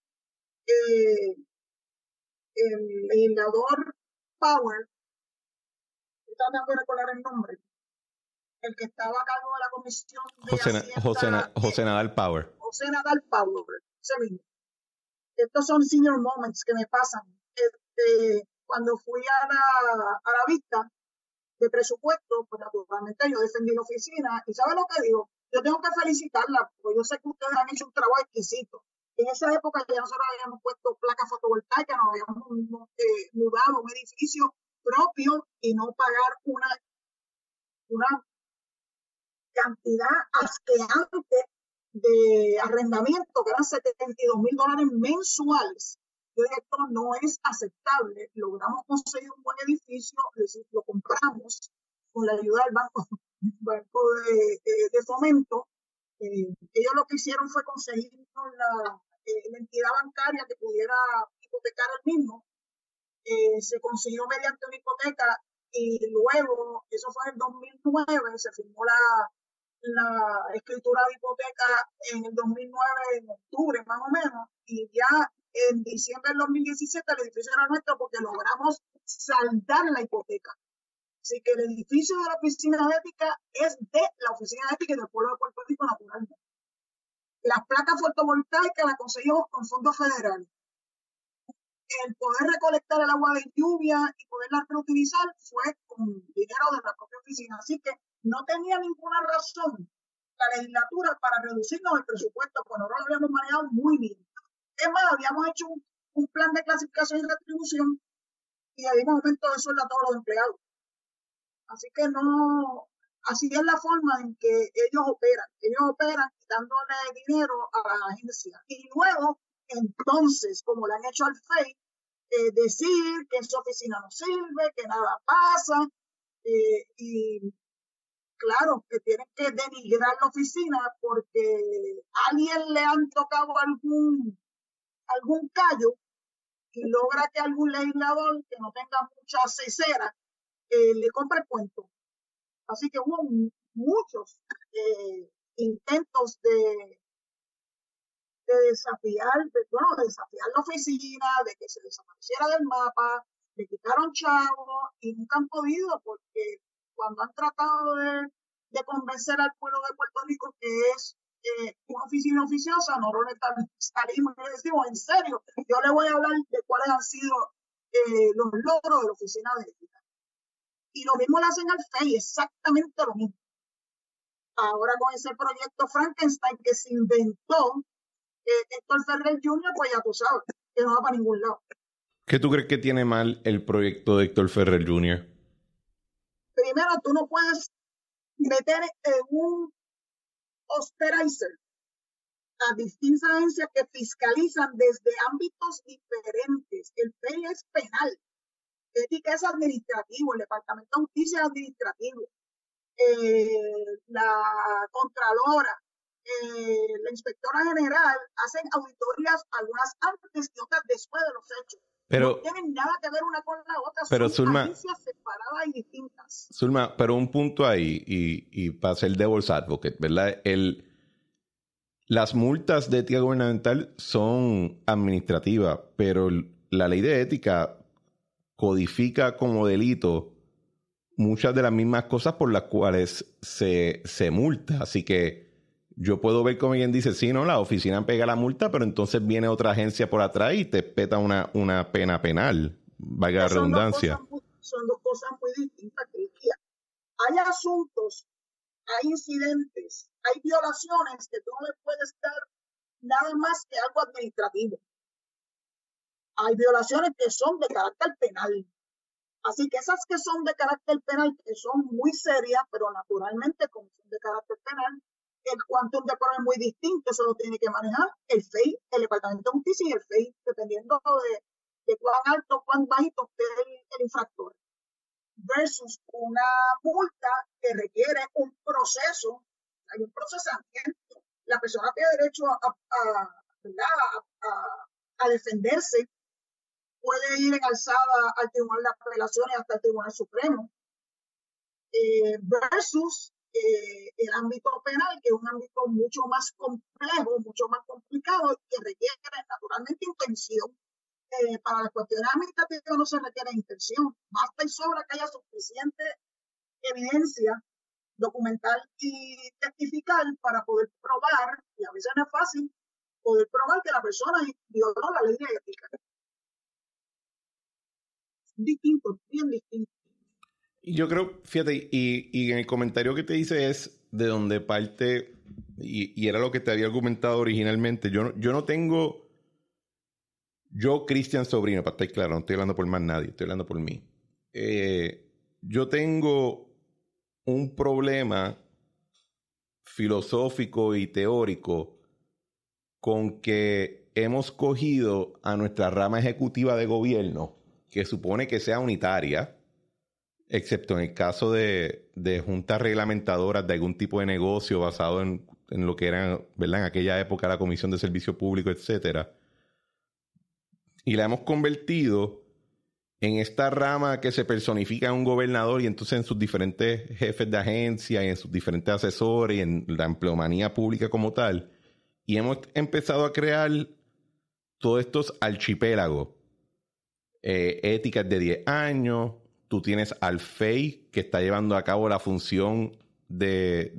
el legislador Power, estoy tratando de recordar el nombre, el que estaba a cargo de la comisión de José Nadal Power. José Nadal Power, ese mismo. Estos son senior moments que me pasan. Cuando fui a la vista de presupuesto, pues naturalmente yo defendí la oficina, y ¿sabe lo que digo? Yo tengo que felicitarla, porque yo sé que ustedes han hecho un trabajo exquisito. En esa época ya nosotros habíamos puesto placas fotovoltaicas, nos habíamos mudado a un edificio propio y no pagar una cantidad asqueante de arrendamiento, que eran $72,000 mensuales. Yo dije, esto no es aceptable. Logramos conseguir un buen edificio, lo compramos con la ayuda del banco de fomento. Ellos lo que hicieron fue conseguir la entidad bancaria que pudiera hipotecar el mismo. Se consiguió mediante una hipoteca, y luego, eso fue en el 2009, se firmó la escritura de hipoteca en el 2009, en octubre más o menos, y ya en diciembre del 2017 el edificio era nuestro porque logramos saldar la hipoteca. Así que el edificio de la oficina de ética es de la oficina de ética y del pueblo de Puerto Rico naturalmente. Las placas fotovoltaicas las conseguimos con fondos federales. El poder recolectar el agua de lluvia y poderla reutilizar fue con dinero de la propia oficina. Así que no tenía ninguna razón la legislatura para reducirnos el presupuesto, pues nosotros lo habíamos manejado muy bien. Es más, habíamos hecho un plan de clasificación y retribución, y habíamos aumentado de sueldo a todos los empleados. Así que no, así es la forma en que ellos operan quitándole dinero a la agencia. Y luego, entonces, como le han hecho al FEI, decir que esa oficina no sirve, que nada pasa, y claro, que tienen que denigrar la oficina porque a alguien le han tocado algún callo y logra que algún legislador que no tenga mucha cesera le compre el cuento. Así que hubo muchos intentos de desafiar, de desafiar la oficina, de que se desapareciera del mapa, le quitaron chavos y nunca han podido, porque cuando han tratado de convencer al pueblo de Puerto Rico que es una oficina oficiosa, nosotros salimos y le decimos, en serio, yo le voy a hablar de cuáles han sido los logros de la oficina de ética. Y lo mismo le hacen al FEI, exactamente lo mismo. Ahora con ese proyecto Frankenstein que se inventó Héctor Ferrer Jr., pues ya tú sabes, que no va para ningún lado. ¿Qué tú crees que tiene mal el proyecto de Héctor Ferrer Jr.? Primero, tú no puedes meter en un osterizer a distintas agencias que fiscalizan desde ámbitos diferentes. El FEI es penal, ética es administrativo, el Departamento de Justicia es administrativo, la Contralora, la Inspectora General hacen auditorías, algunas antes y otras después de los hechos. Pero, no tienen nada que ver una con la otra, pero son Zulma, agencias separadas y distintas. Zulma, pero un punto ahí, y para ser devil's advocate, ¿verdad? Las multas de ética gubernamental son administrativas, pero la ley de ética codifica como delito muchas de las mismas cosas por las cuales se multa. Así que yo puedo ver como alguien dice, sí, no, la oficina pega la multa, pero entonces viene otra agencia por atrás y te peta una pena penal, valga la redundancia. Son dos cosas muy distintas, Cristian. Hay asuntos, hay incidentes, hay violaciones que tú no le puedes dar nada más que algo administrativo. Hay violaciones que son de carácter penal. Así que esas que son de carácter penal, que son muy serias, pero naturalmente como son de carácter penal, el quantum de prueba es muy distinto, eso lo tiene que manejar el FEI, el Departamento de Justicia y el FEI, dependiendo de cuán alto, cuán bajito esté el infractor. Versus una multa que requiere un proceso, hay un procesamiento. La persona tiene derecho a defenderse, puede ir en alzada al Tribunal de Apelaciones hasta el Tribunal Supremo, versus el ámbito penal, que es un ámbito mucho más complejo, mucho más complicado, que requiere naturalmente intención. Para las cuestiones administrativas no se requiere intención, basta y sobra que haya suficiente evidencia documental y testificar para poder probar, y a veces no es fácil, poder probar que la persona violó la ley de ética. Distinto, bien distinto. Y yo creo, fíjate, y en el comentario que te hice es de donde parte, y era lo que te había argumentado originalmente, yo no tengo, yo Cristian Sobrino, para estar claro, no estoy hablando por más nadie, estoy hablando por mí. Yo tengo un problema filosófico y teórico con que hemos cogido a nuestra rama ejecutiva de gobierno, que supone que sea unitaria, excepto en el caso de juntas reglamentadoras de algún tipo de negocio basado en lo que era, ¿verdad?, en aquella época la Comisión de Servicio Público, etcétera. Y la hemos convertido en esta rama que se personifica en un gobernador y entonces en sus diferentes jefes de agencia y en sus diferentes asesores y en la empleomanía pública como tal. Y hemos empezado a crear todos estos archipélagos. Éticas de 10 años. Tú tienes al FEI, que está llevando a cabo la función de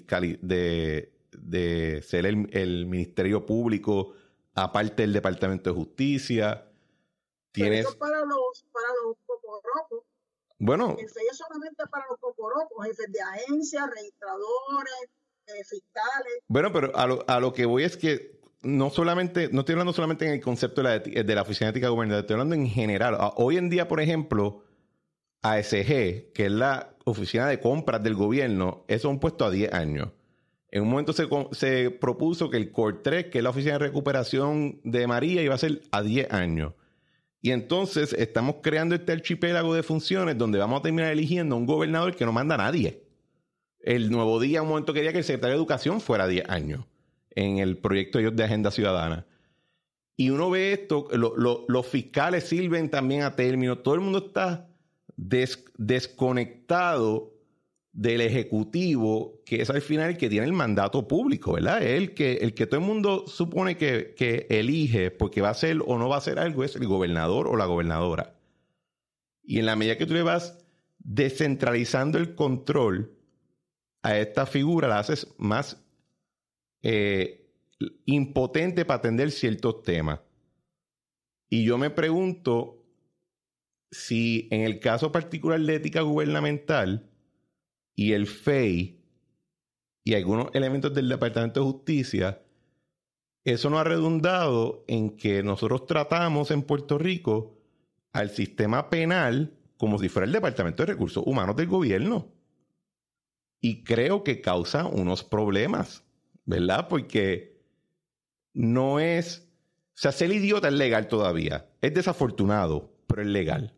ser el Ministerio Público, aparte del Departamento de Justicia. Tienes... Pero eso para los cocorocos. Bueno. El FEI es solamente para los cocorocos, jefes de agencia, registradores, fiscales. Bueno, pero a lo que voy es que no estoy hablando solamente en el concepto de la Oficina de Ética Gubernamental, estoy hablando en general. Hoy en día, por ejemplo, ASG, que es la oficina de compras del gobierno, eso es un puesto a 10 años. En un momento se propuso que el COR 3, que es la oficina de recuperación de María, iba a ser a 10 años. Y entonces estamos creando este archipiélago de funciones donde vamos a terminar eligiendo a un gobernador que no manda a nadie. El Nuevo Día, un momento quería que el secretario de Educación fuera 10 años en el proyecto de Agenda Ciudadana. Y uno ve esto, los fiscales sirven también a término, todo el mundo está desconectado del Ejecutivo, que es al final el que tiene el mandato público, ¿verdad? El que todo el mundo supone que elige porque va a hacer o no va a hacer algo es el gobernador o la gobernadora. Y en la medida que tú le vas descentralizando el control a esta figura, la haces más impotente para atender ciertos temas. Y yo me pregunto si en el caso particular de ética gubernamental y el FEI y algunos elementos del Departamento de Justicia, eso no ha redundado en que nosotros tratamos en Puerto Rico al sistema penal como si fuera el Departamento de Recursos Humanos del gobierno. Y creo que causa unos problemas, ¿verdad? Porque no es... O sea, ser idiota es legal todavía. Es desafortunado, pero es legal.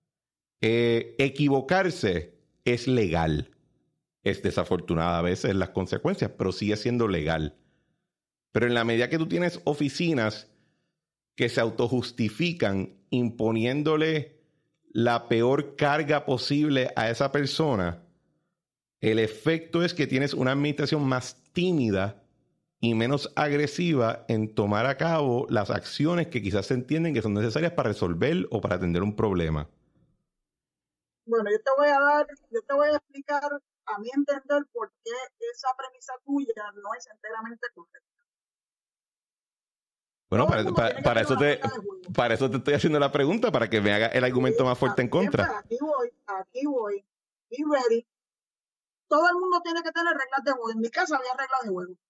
Equivocarse es legal. Es desafortunada a veces las consecuencias, pero sigue siendo legal. Pero en la medida que tú tienes oficinas que se autojustifican imponiéndole la peor carga posible a esa persona, el efecto es que tienes una administración más tímida y menos agresiva en tomar a cabo las acciones que quizás se entienden que son necesarias para resolver o para atender un problema. Bueno, yo te voy a explicar a mi entender por qué esa premisa tuya no es enteramente correcta. Bueno, para eso te estoy haciendo la pregunta, para que me haga el argumento más fuerte en contra. Aquí voy. Be ready. Todo el mundo tiene que tener reglas de juego. En mi casa había reglas de juego.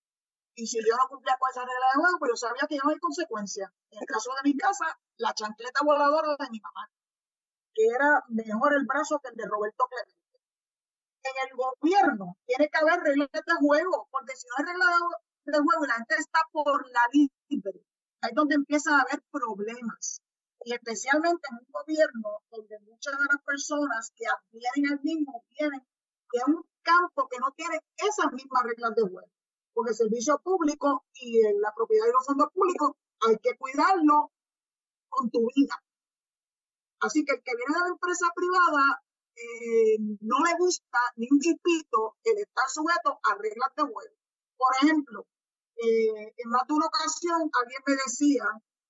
Y si yo no cumplía con esa regla de juego, pues yo sabía que iba a haber consecuencias. En el caso de mi casa, la chancleta voladora de mi mamá, que era mejor el brazo que el de Roberto Clemente. En el gobierno tiene que haber reglas de juego, porque si no hay reglas de juego y la gente está por la libre, ahí es donde empiezan a haber problemas. Y especialmente en un gobierno donde muchas de las personas que adhieren al mismo vienen de un campo que no tiene esas mismas reglas de juego. Porque el servicio público y la propiedad de los fondos públicos hay que cuidarlo con tu vida. Así que el que viene de la empresa privada no le gusta ni un chipito el estar sujeto a reglas de juego. Por ejemplo, en más de una ocasión alguien me decía,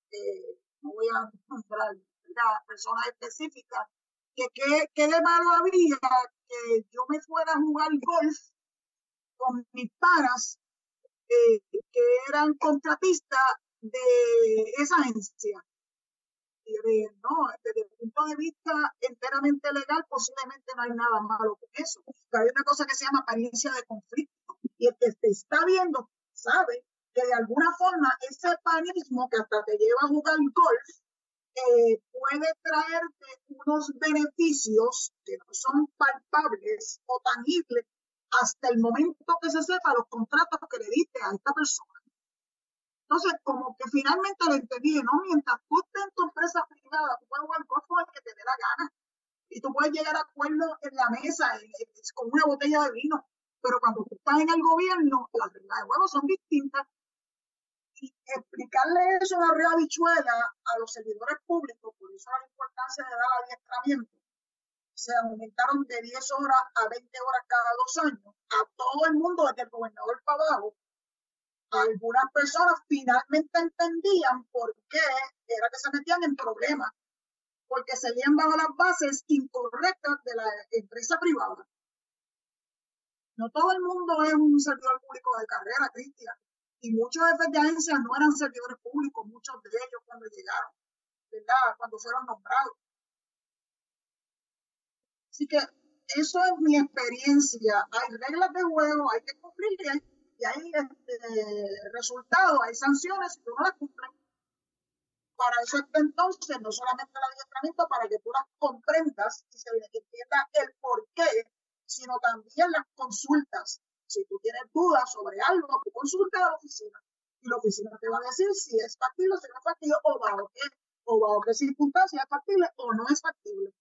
no voy a nombrar personas específicas, que qué de malo había que yo me fuera a jugar golf con mis panas que eran contratistas de esa agencia. Y yo dije, no, desde el punto de vista enteramente legal, posiblemente no hay nada malo con eso. Pero hay una cosa que se llama apariencia de conflicto. Y el que te está viendo sabe que de alguna forma ese panismo que hasta te lleva a jugar golf puede traerte unos beneficios que no son palpables o tangibles hasta el momento que se sepa los contratos que le diste a esta persona. Entonces, como que finalmente lo entendí, ¿no? Mientras tú estés en tu empresa privada, tú puedes jugar golf con el que te dé la gana. Y tú puedes llegar a acuerdos en la mesa con una botella de vino. Pero cuando tú estás en el gobierno, las reglas de juego son distintas. Y explicarle eso a la red habichuela a los servidores públicos, por eso la importancia de dar adiestramiento, se aumentaron de 10 horas a 20 horas cada 2 años, a todo el mundo, desde el gobernador para abajo. Algunas personas finalmente entendían por qué era que se metían en problemas, porque seguían bajo las bases incorrectas de la empresa privada. No todo el mundo es un servidor público de carrera, Cristian. Y muchos jefes de agencias no eran servidores públicos, muchos de ellos cuando llegaron, ¿verdad? Cuando fueron nombrados. Así que eso es mi experiencia. Hay reglas de juego, hay que cumplirlas y hay resultados, hay sanciones que no las cumplen. Para eso está entonces no solamente el adiestramiento para que tú las comprendas y se entienda el por qué, sino también las consultas. Si tú tienes dudas sobre algo, tú consultas a la oficina y la oficina te va a decir si es factible, si no es factible o bajo qué circunstancias es factible o no es factible.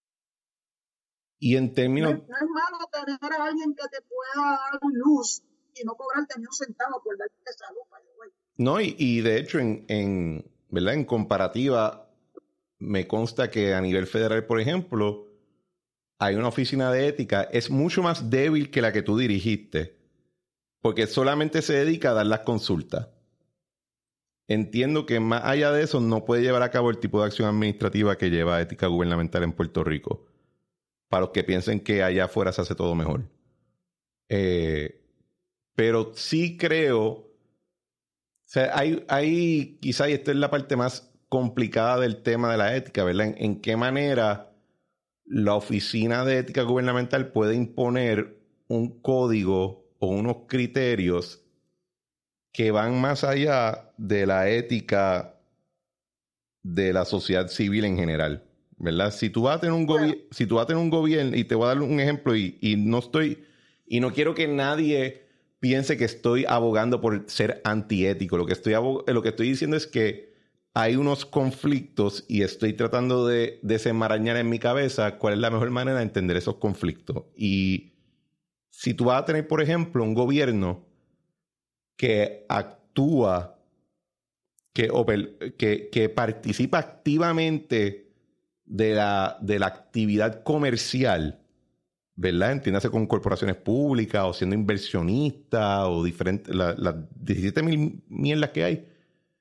Y en términos... No es malo tener a alguien que te pueda dar luz y no cobrarte ni un centavo por darte salud. No, y de hecho ¿verdad? En comparativa, me consta que a nivel federal, por ejemplo, hay una oficina de ética, es mucho más débil que la que tú dirigiste, porque solamente se dedica a dar las consultas. Entiendo que más allá de eso no puede llevar a cabo el tipo de acción administrativa que lleva ética gubernamental en Puerto Rico, para los que piensen que allá afuera se hace todo mejor. Pero sí creo, o sea, hay quizá, y esta es la parte más complicada del tema de la ética, ¿verdad? En qué manera la Oficina de Ética Gubernamental puede imponer un código o unos criterios que van más allá de la ética de la sociedad civil en general, ¿verdad? Si tú vas a tener un Bueno, si tú vas a tener un gobierno, y te voy a dar un ejemplo, y no quiero que nadie piense que estoy abogando por ser antiético. Lo que estoy diciendo es que hay unos conflictos y estoy tratando de desenmarañar en mi cabeza cuál es la mejor manera de entender esos conflictos. Y si tú vas a tener, por ejemplo, un gobierno que actúa, que participa activamente de la actividad comercial, ¿verdad? Entiéndase con corporaciones públicas o siendo inversionista o diferentes, las 17,000 mierdas que hay.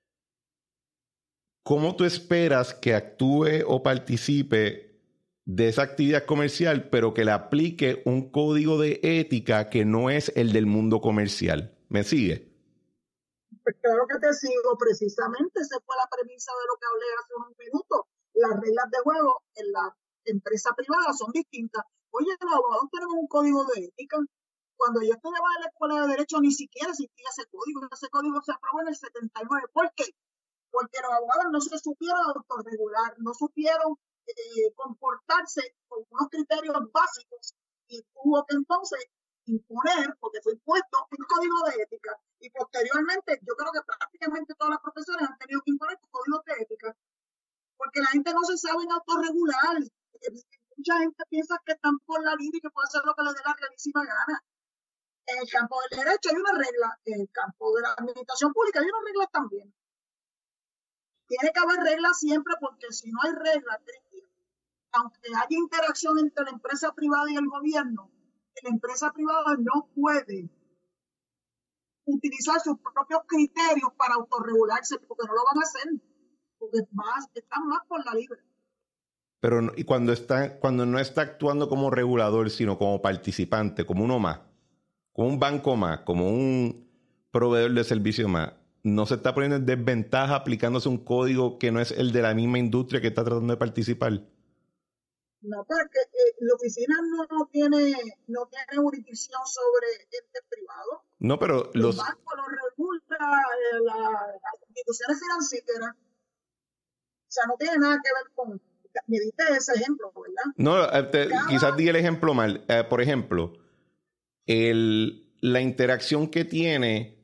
¿Cómo tú esperas que actúe o participe de esa actividad comercial, pero que le aplique un código de ética que no es el del mundo comercial? ¿Me sigue? pues claro que te sigo, precisamente esa fue la premisa de lo que hablé hace unos minutos. Las reglas de juego en la empresa privada son distintas. Oye, los abogados tenemos un código de ética. Cuando yo estudiaba en la escuela de Derecho ni siquiera existía ese código. Ese código se aprobó en el 79. ¿Por qué? Porque los abogados no se supieron autorregular, no supieron comportarse con unos criterios básicos y hubo que entonces imponer, porque fue impuesto, un código de ética. Y posteriormente, yo creo que prácticamente todas las profesoras han tenido que imponer códigos de ética, porque la gente no se sabe autorregular. Mucha gente piensa que están por la libre y que puede hacer lo que les dé la realísima gana. En el campo del derecho hay una regla, en el campo de la administración pública hay unas reglas también. Tiene que haber reglas siempre, porque si no hay reglas, aunque haya interacción entre la empresa privada y el gobierno, la empresa privada no puede utilizar sus propios criterios para autorregularse, porque no lo van a hacer, porque están más por la libre. Pero y cuando no está actuando como regulador, sino como participante, como uno más, como un banco más, como un proveedor de servicio más, no se está poniendo en desventaja aplicándose un código que no es el de la misma industria que está tratando de participar. No, porque la oficina no tiene jurisdicción sobre entes privados. No, pero El banco lo regula, las instituciones financieras. O sea, no tiene nada que ver con. Me diste ese ejemplo, ¿verdad? No, quizás di el ejemplo mal. Por ejemplo, la interacción que tiene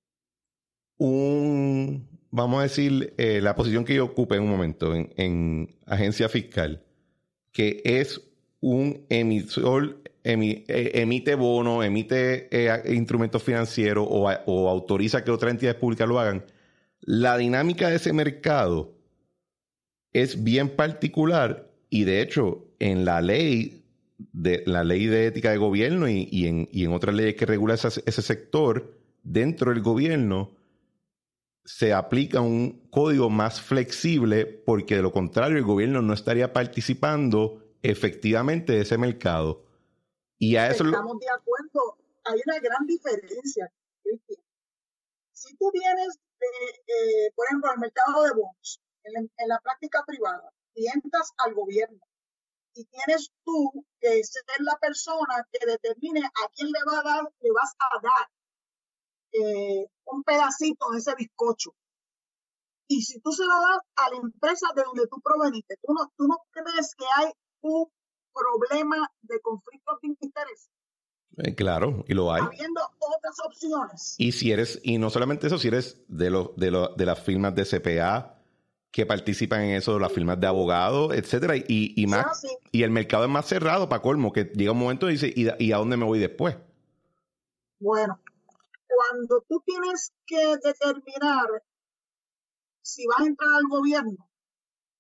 vamos a decir, la posición que yo ocupé en un momento en agencia fiscal, que es un emisor, emite bonos, emite instrumentos financieros o autoriza que otras entidades públicas lo hagan. La dinámica de ese mercado es bien particular y de hecho en la ley de ética de gobierno y en otras leyes que regulan ese sector dentro del gobierno se aplica un código más flexible, porque de lo contrario el gobierno no estaría participando efectivamente de ese mercado. Y a eso Estamos de acuerdo. Hay una gran diferencia, Cristian. Si tú vienes, por ejemplo, al mercado de bonos, en la práctica privada, y entras al gobierno, y tienes tú que ser la persona que determine a quién le vas a dar un pedacito de ese bizcocho. Y si tú se lo das a la empresa de donde tú proveniste, ¿tú no crees que hay un problema de conflicto de interés? claro, y lo hay. Habiendo otras opciones. Y no solamente eso, si eres de las firmas de CPA que participan en eso, las firmas de abogados, etcétera, y más, y el mercado es más cerrado para colmo, que llega un momento y dice, ¿y a dónde me voy después? Bueno, cuando tú tienes que determinar si vas a entrar al gobierno,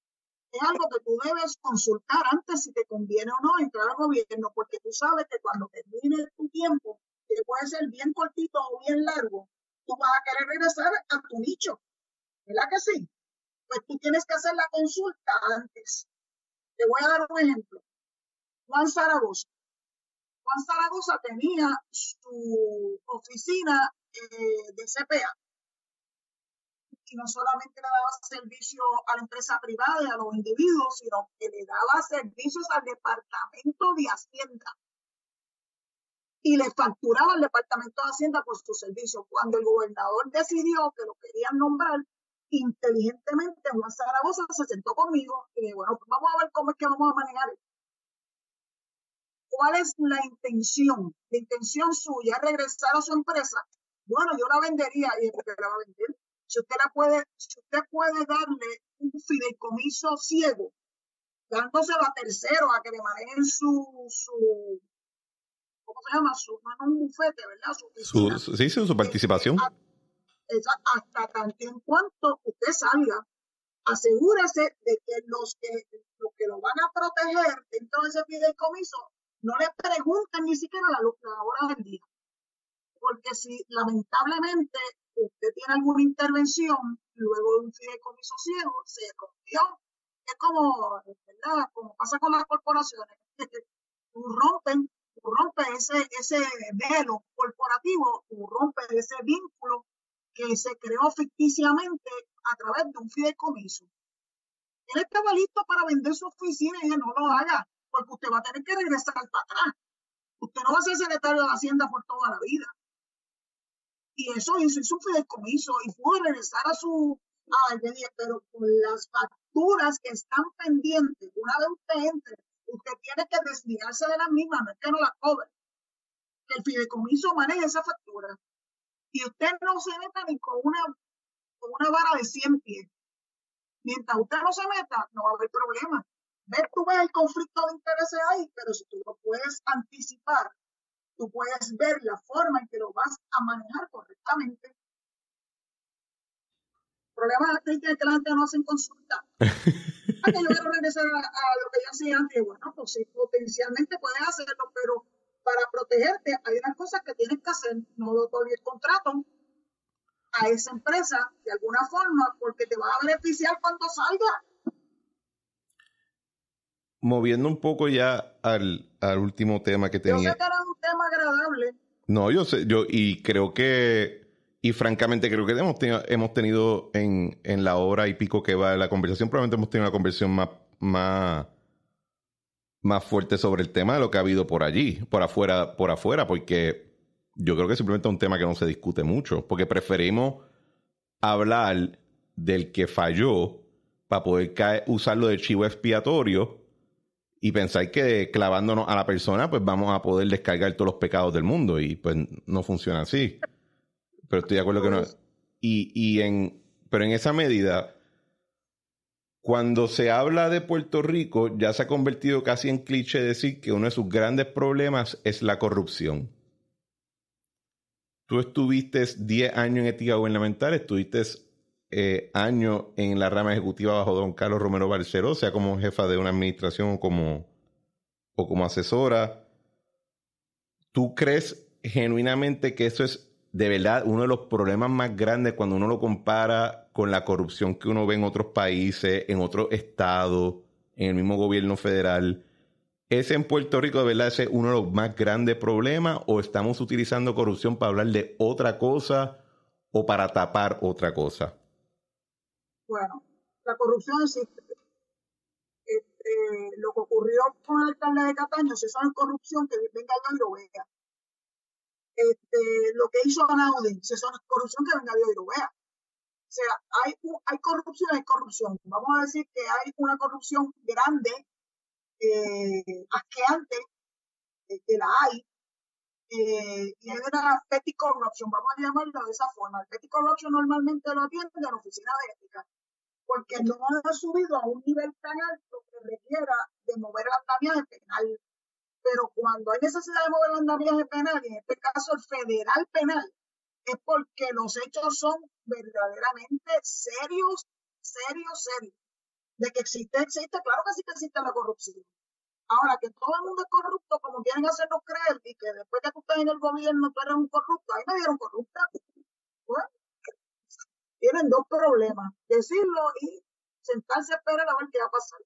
es algo que tú debes consultar antes si te conviene o no entrar al gobierno, porque tú sabes que cuando termine tu tiempo, que puede ser bien cortito o bien largo, tú vas a querer regresar a tu nicho, ¿verdad que sí? Pues tú tienes que hacer la consulta antes. Te voy a dar un ejemplo. Juan Zaragoza. Juan Zaragoza tenía su oficina de CPA y no solamente le daba servicio a la empresa privada y a los individuos, sino que le daba servicios al Departamento de Hacienda y le facturaba al Departamento de Hacienda por su servicio. Cuando el gobernador decidió que lo querían nombrar, inteligentemente Juan Zaragoza se sentó conmigo y dijo, bueno, pues vamos a ver cómo es que vamos a manejar esto. ¿Cuál es la intención? La intención suya es regresar a su empresa. Bueno, yo la vendería y usted la va a vender. Si usted puede darle un fideicomiso ciego, dándoselo a terceros a que le manejen ¿cómo se llama? No es un bufete, ¿verdad? Su oficina. Sí, su participación. Hasta tanto en cuanto usted salga, asegúrese de que los que lo van a proteger dentro de ese fideicomiso no le pregunten ni siquiera la hora del día. Porque si lamentablemente usted tiene alguna intervención luego de un fideicomiso ciego, se rompió. Es como, ¿verdad? Como pasa con las corporaciones. Tú rompes ese velo corporativo, tú rompes ese vínculo que se creó ficticiamente a través de un fideicomiso. Él estaba listo para vender su oficina y no lo haga, porque usted va a tener que regresar para atrás. Usted no va a ser secretario de Hacienda por toda la vida. Y eso hizo un fideicomiso y pudo regresar a su... pero con las facturas que están pendientes, una vez usted entre, usted tiene que desligarse de las mismas, no es que no las cobre. Que el fideicomiso maneje esa factura. Y usted no se meta ni con una vara de 100 pies. Mientras usted no se meta, no va a haber problema. Tú ves el conflicto de intereses ahí, pero si tú lo puedes anticipar, tú puedes ver la forma en que lo vas a manejar correctamente. El problema es que la gente no hace consulta. Que yo quiero regresar a lo que yo hacía antes. Bueno, pues sí, potencialmente puedes hacerlo, pero para protegerte hay unas cosas que tienes que hacer. No otorgues contrato a esa empresa de alguna forma porque te va a beneficiar cuando salga. Moviendo un poco ya al último tema que tenía. Yo sé que era un tema agradable. No, yo sé, y creo que, y francamente creo que hemos tenido en la hora y pico que va la conversación, probablemente hemos tenido una conversación más fuerte sobre el tema de lo que ha habido por allí, por afuera, porque yo creo que simplemente es un tema que no se discute mucho, porque preferimos hablar del que falló para poder usarlo de chivo expiatorio y pensar que clavándonos a la persona pues vamos a poder descargar todos los pecados del mundo y pues no funciona así. Pero estoy de acuerdo que no. Pero en esa medida, cuando se habla de Puerto Rico, ya se ha convertido casi en cliché decir que uno de sus grandes problemas es la corrupción. Tú estuviste 10 años en ética gubernamental, estuviste años en la rama ejecutiva bajo don Carlos Romero Barceló, sea como jefa de una administración o como asesora. ¿Tú crees genuinamente que eso es de verdad uno de los problemas más grandes cuando uno lo compara con la corrupción que uno ve en otros países, en otros estados, en el mismo gobierno federal? ¿Es en Puerto Rico de verdad ese uno de los más grandes problemas o estamos utilizando corrupción para hablar de otra cosa o para tapar otra cosa? Bueno, la corrupción existe. Lo que ocurrió con el alcalde de Cataño, si eso no es corrupción, que venga Dios y lo vea. Lo que hizo Anaudi, si eso no es corrupción, que venga Dios y lo vea. O sea, hay corrupción, hay corrupción. Vamos a decir que hay una corrupción grande, asqueante, que la hay, y hay una petty corruption, vamos a llamarlo de esa forma. El petty corruption normalmente lo atiende la oficina de ética, porque no ha subido a un nivel tan alto que requiera de mover el andamiaje penal. Pero cuando hay necesidad de mover el andamiaje penal, y en este caso el federal penal, es porque los hechos son verdaderamente serios, serios, serios. De que existe, claro que sí que existe la corrupción. Ahora, que todo el mundo es corrupto, como quieren hacernos creer, y que después de que tú estás en el gobierno tú eres un corrupto, ahí me dieron corrupta. Pues, tienen dos problemas, decirlo y sentarse a esperar a ver qué va a pasar.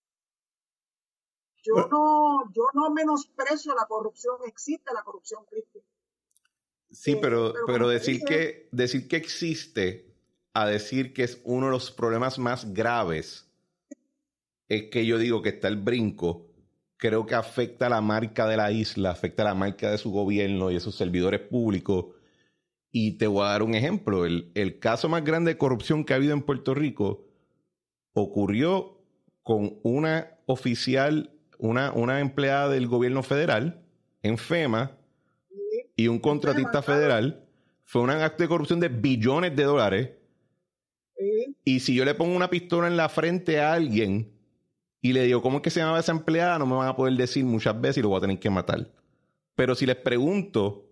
Yo no menosprecio la corrupción, existe la corrupción, Cristian. Sí, pero decir dije, que existe a decir que es uno de los problemas más graves es que yo digo que está el brinco. Creo que afecta a la marca de la isla, afecta a la marca de su gobierno y de sus servidores públicos. Y te voy a dar un ejemplo. El caso más grande de corrupción que ha habido en Puerto Rico ocurrió con una oficial, una empleada del gobierno federal en FEMA y un contratista federal. Fue un acto de corrupción de billones de dólares. Y si yo le pongo una pistola en la frente a alguien y le digo cómo es que se llamaba esa empleada, no me van a poder decir muchas veces y lo voy a tener que matar. Pero si les pregunto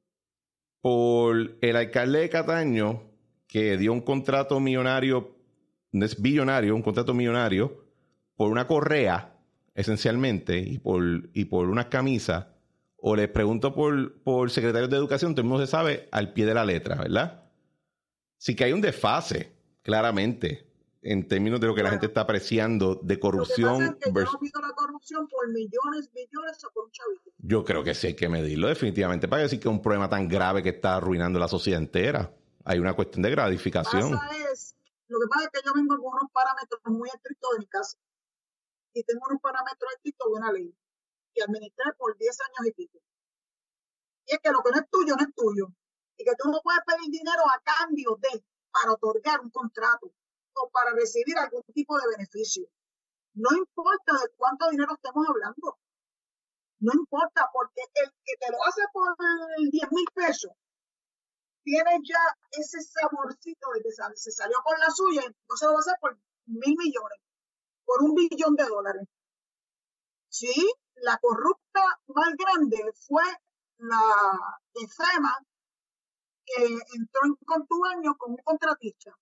por el alcalde de Cataño, que dio un contrato millonario, no es billonario, un contrato millonario, por una correa, esencialmente, y por unas camisas, o les pregunto por secretarios de educación, todo el mundo se sabe al pie de la letra, ¿verdad? Sí que hay un desfase, claramente, en términos de lo que la gente está apreciando de corrupción. Lo que pasa es que yo no pido la corrupción por millones, billones o por un chavito. Yo creo que sí hay que medirlo definitivamente para decir que es un problema tan grave que está arruinando la sociedad entera. Hay una cuestión de gratificación. Lo que pasa es que yo vengo con unos parámetros muy estrictos de mi casa y tengo unos parámetros estrictos de una ley que administré por 10 años y pico. Y es que lo que no es tuyo, no es tuyo. Y que tú no puedes pedir dinero a cambio para otorgar un contrato o para recibir algún tipo de beneficio. No importa de cuánto dinero estemos hablando. No importa, porque el que te lo hace por 10,000 pesos tiene ya ese saborcito de que se salió con la suya, entonces lo va a hacer por 1,000 millones, por $1 billón. Sí, la corrupta más grande fue la de FEMA, que entró en contubernio con un contratista.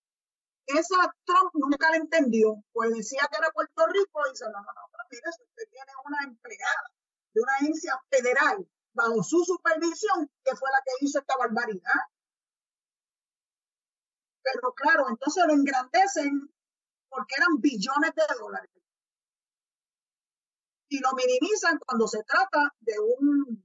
Esa Trump nunca la entendió, pues decía que era Puerto Rico y dice, no, pero mire, si usted tiene una empleada de una agencia federal bajo su supervisión, que fue la que hizo esta barbaridad. Pero claro, entonces lo engrandecen porque eran billones de dólares. Y lo minimizan cuando se trata de un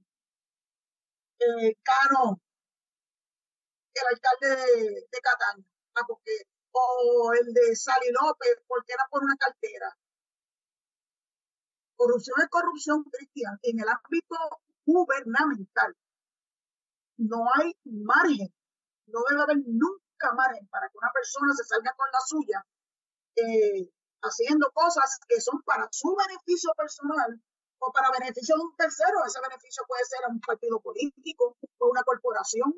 Cano, el alcalde de Cataño, o el de Sally López, porque era por una cartera. Corrupción es corrupción, Cristian, en el ámbito gubernamental. No hay margen, no debe haber nunca margen para que una persona se salga con la suya haciendo cosas que son para su beneficio personal o para beneficio de un tercero. Ese beneficio puede ser a un partido político o una corporación.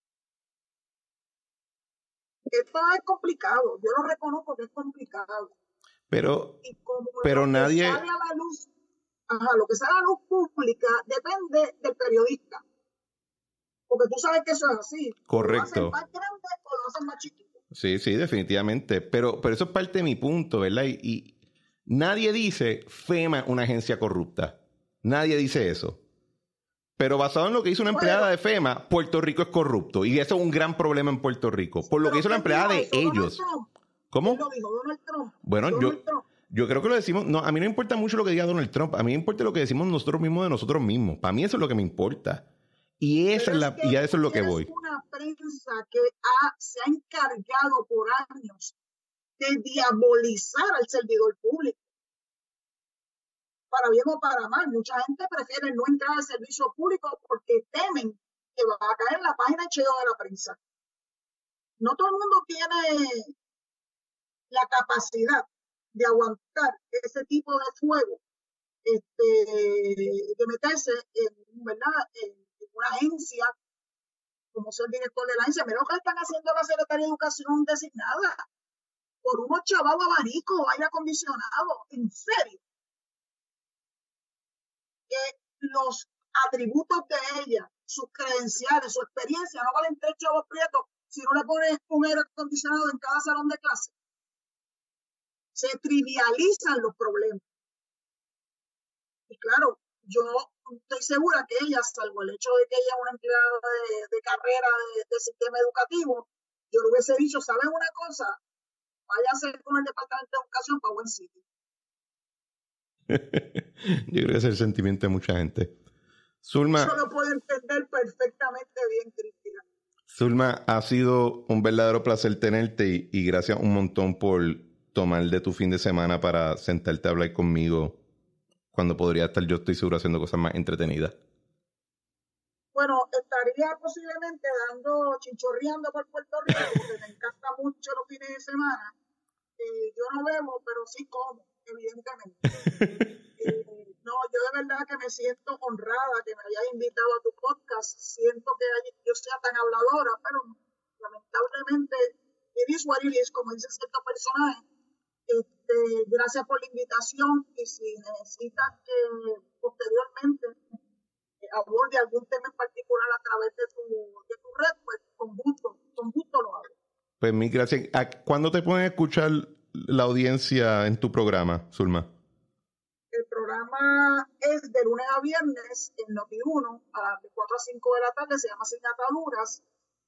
Esto es complicado, yo lo reconozco que es complicado. Pero nadie... Sale a la luz, lo que sale a la luz pública depende del periodista. Porque tú sabes que eso es así. Correcto. Lo hacen más grande o lo hacen más chiquito. Sí, definitivamente. Pero eso es parte de mi punto, ¿verdad? Y nadie dice FEMA una agencia corrupta. Nadie dice eso. Pero basado en lo que hizo una empleada de FEMA, Puerto Rico es corrupto. Y eso es un gran problema en Puerto Rico. Por lo que hizo la empleada de ellos. ¿Cómo? Lo dijo Donald Trump. Bueno, yo creo que lo decimos... No, a mí no me importa mucho lo que diga Donald Trump. A mí me importa lo que decimos nosotros mismos de nosotros mismos. Para mí eso es lo que me importa. Y a eso es lo que voy. Es una prensa que se ha encargado por años de diabolizar al servidor público. Para bien o para mal, mucha gente prefiere no entrar al servicio público porque temen que va a caer en la página cheo de la prensa. No todo el mundo tiene la capacidad de aguantar ese tipo de fuego, de meterse en una agencia, como ser director de la agencia. Mira lo que le están haciendo a la Secretaría de Educación designada, por unos chavados abanicos, aire acondicionado, en serio. Los atributos de ella, sus credenciales, su experiencia, no valen 3 chavos prietos si no le pones un aire acondicionado en cada salón de clase. se trivializan los problemas. Y claro, yo estoy segura que ella, salvo el hecho de que ella es una empleada de carrera de sistema educativo, yo le hubiese dicho, ¿saben una cosa? Váyase con el Departamento de Educación para buen sitio. Yo creo que es el sentimiento de mucha gente. Zulma, yo lo puedo entender perfectamente bien, Cristina. Zulma, ha sido un verdadero placer tenerte y gracias un montón por tomar de tu fin de semana para sentarte a hablar conmigo cuando podría estar, yo estoy seguro, haciendo cosas más entretenidas. Bueno, estaría posiblemente chinchorreando por Puerto Rico, porque me encanta mucho los fines de semana. Yo no bebo, pero sí como, evidentemente. No, yo de verdad que me siento honrada que me hayas invitado a tu podcast. Siento que yo sea tan habladora, pero lamentablemente, it is what it is, como dice cierto personaje. Gracias por la invitación y si necesitas que posteriormente aborde algún tema en particular a través de tu red, pues con gusto lo hago. Pues mil gracias. ¿Cuándo te pueden escuchar la audiencia en tu programa, Zulma? El programa es de lunes a viernes en Noti1 de 4 a 5 de la tarde, se llama Sin Ataduras.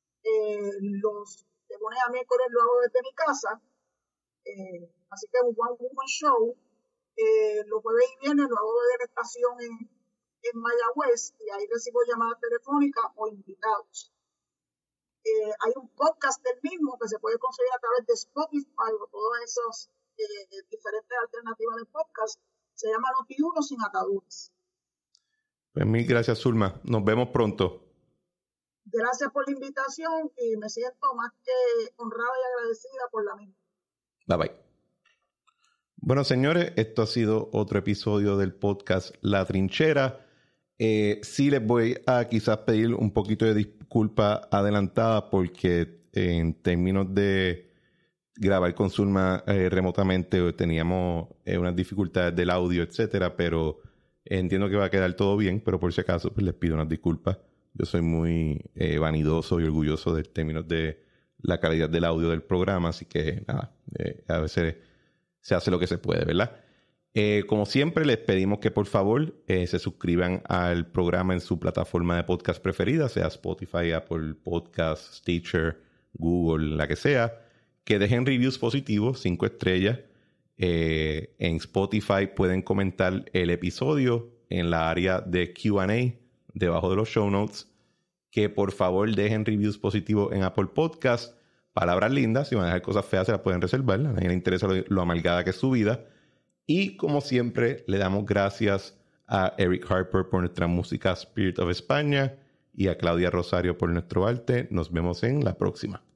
De lunes a miércoles lo hago desde mi casa. Así que un one woman show. Los jueves y viernes lo hago desde la estación en Mayagüez y ahí recibo llamadas telefónicas o invitados. Hay un podcast del mismo que se puede conseguir a través de Spotify o todas esas diferentes alternativas de podcast. Se llama Noti1 Sin Ataduras. Pues mil gracias, Zulma. Nos vemos pronto. Gracias por la invitación y me siento más que honrada y agradecida por la misma. Bye bye. Bueno, señores, esto ha sido otro episodio del podcast La Trinchera. Sí les voy a quizás pedir un poquito de disculpa adelantada porque en términos de grabar con Zulma remotamente teníamos unas dificultades del audio, etcétera, pero entiendo que va a quedar todo bien, pero por si acaso pues les pido unas disculpas. Yo soy muy vanidoso y orgulloso de términos de la calidad del audio del programa, así que nada, a veces se hace lo que se puede, ¿verdad? Como siempre, les pedimos que por favor se suscriban al programa en su plataforma de podcast preferida, sea Spotify, Apple Podcasts, Stitcher, Google, la que sea. Que dejen reviews positivos, 5 estrellas. En Spotify pueden comentar el episodio en la área de Q&A, debajo de los show notes. Que por favor dejen reviews positivos en Apple Podcasts. Palabras lindas, si van a dejar cosas feas se las pueden reservar. A nadie le interesa lo amargada que es su vida. Y como siempre, le damos gracias a Eric Harper por nuestra música Spirit of España y a Claudia Rosario por nuestro arte. Nos vemos en la próxima.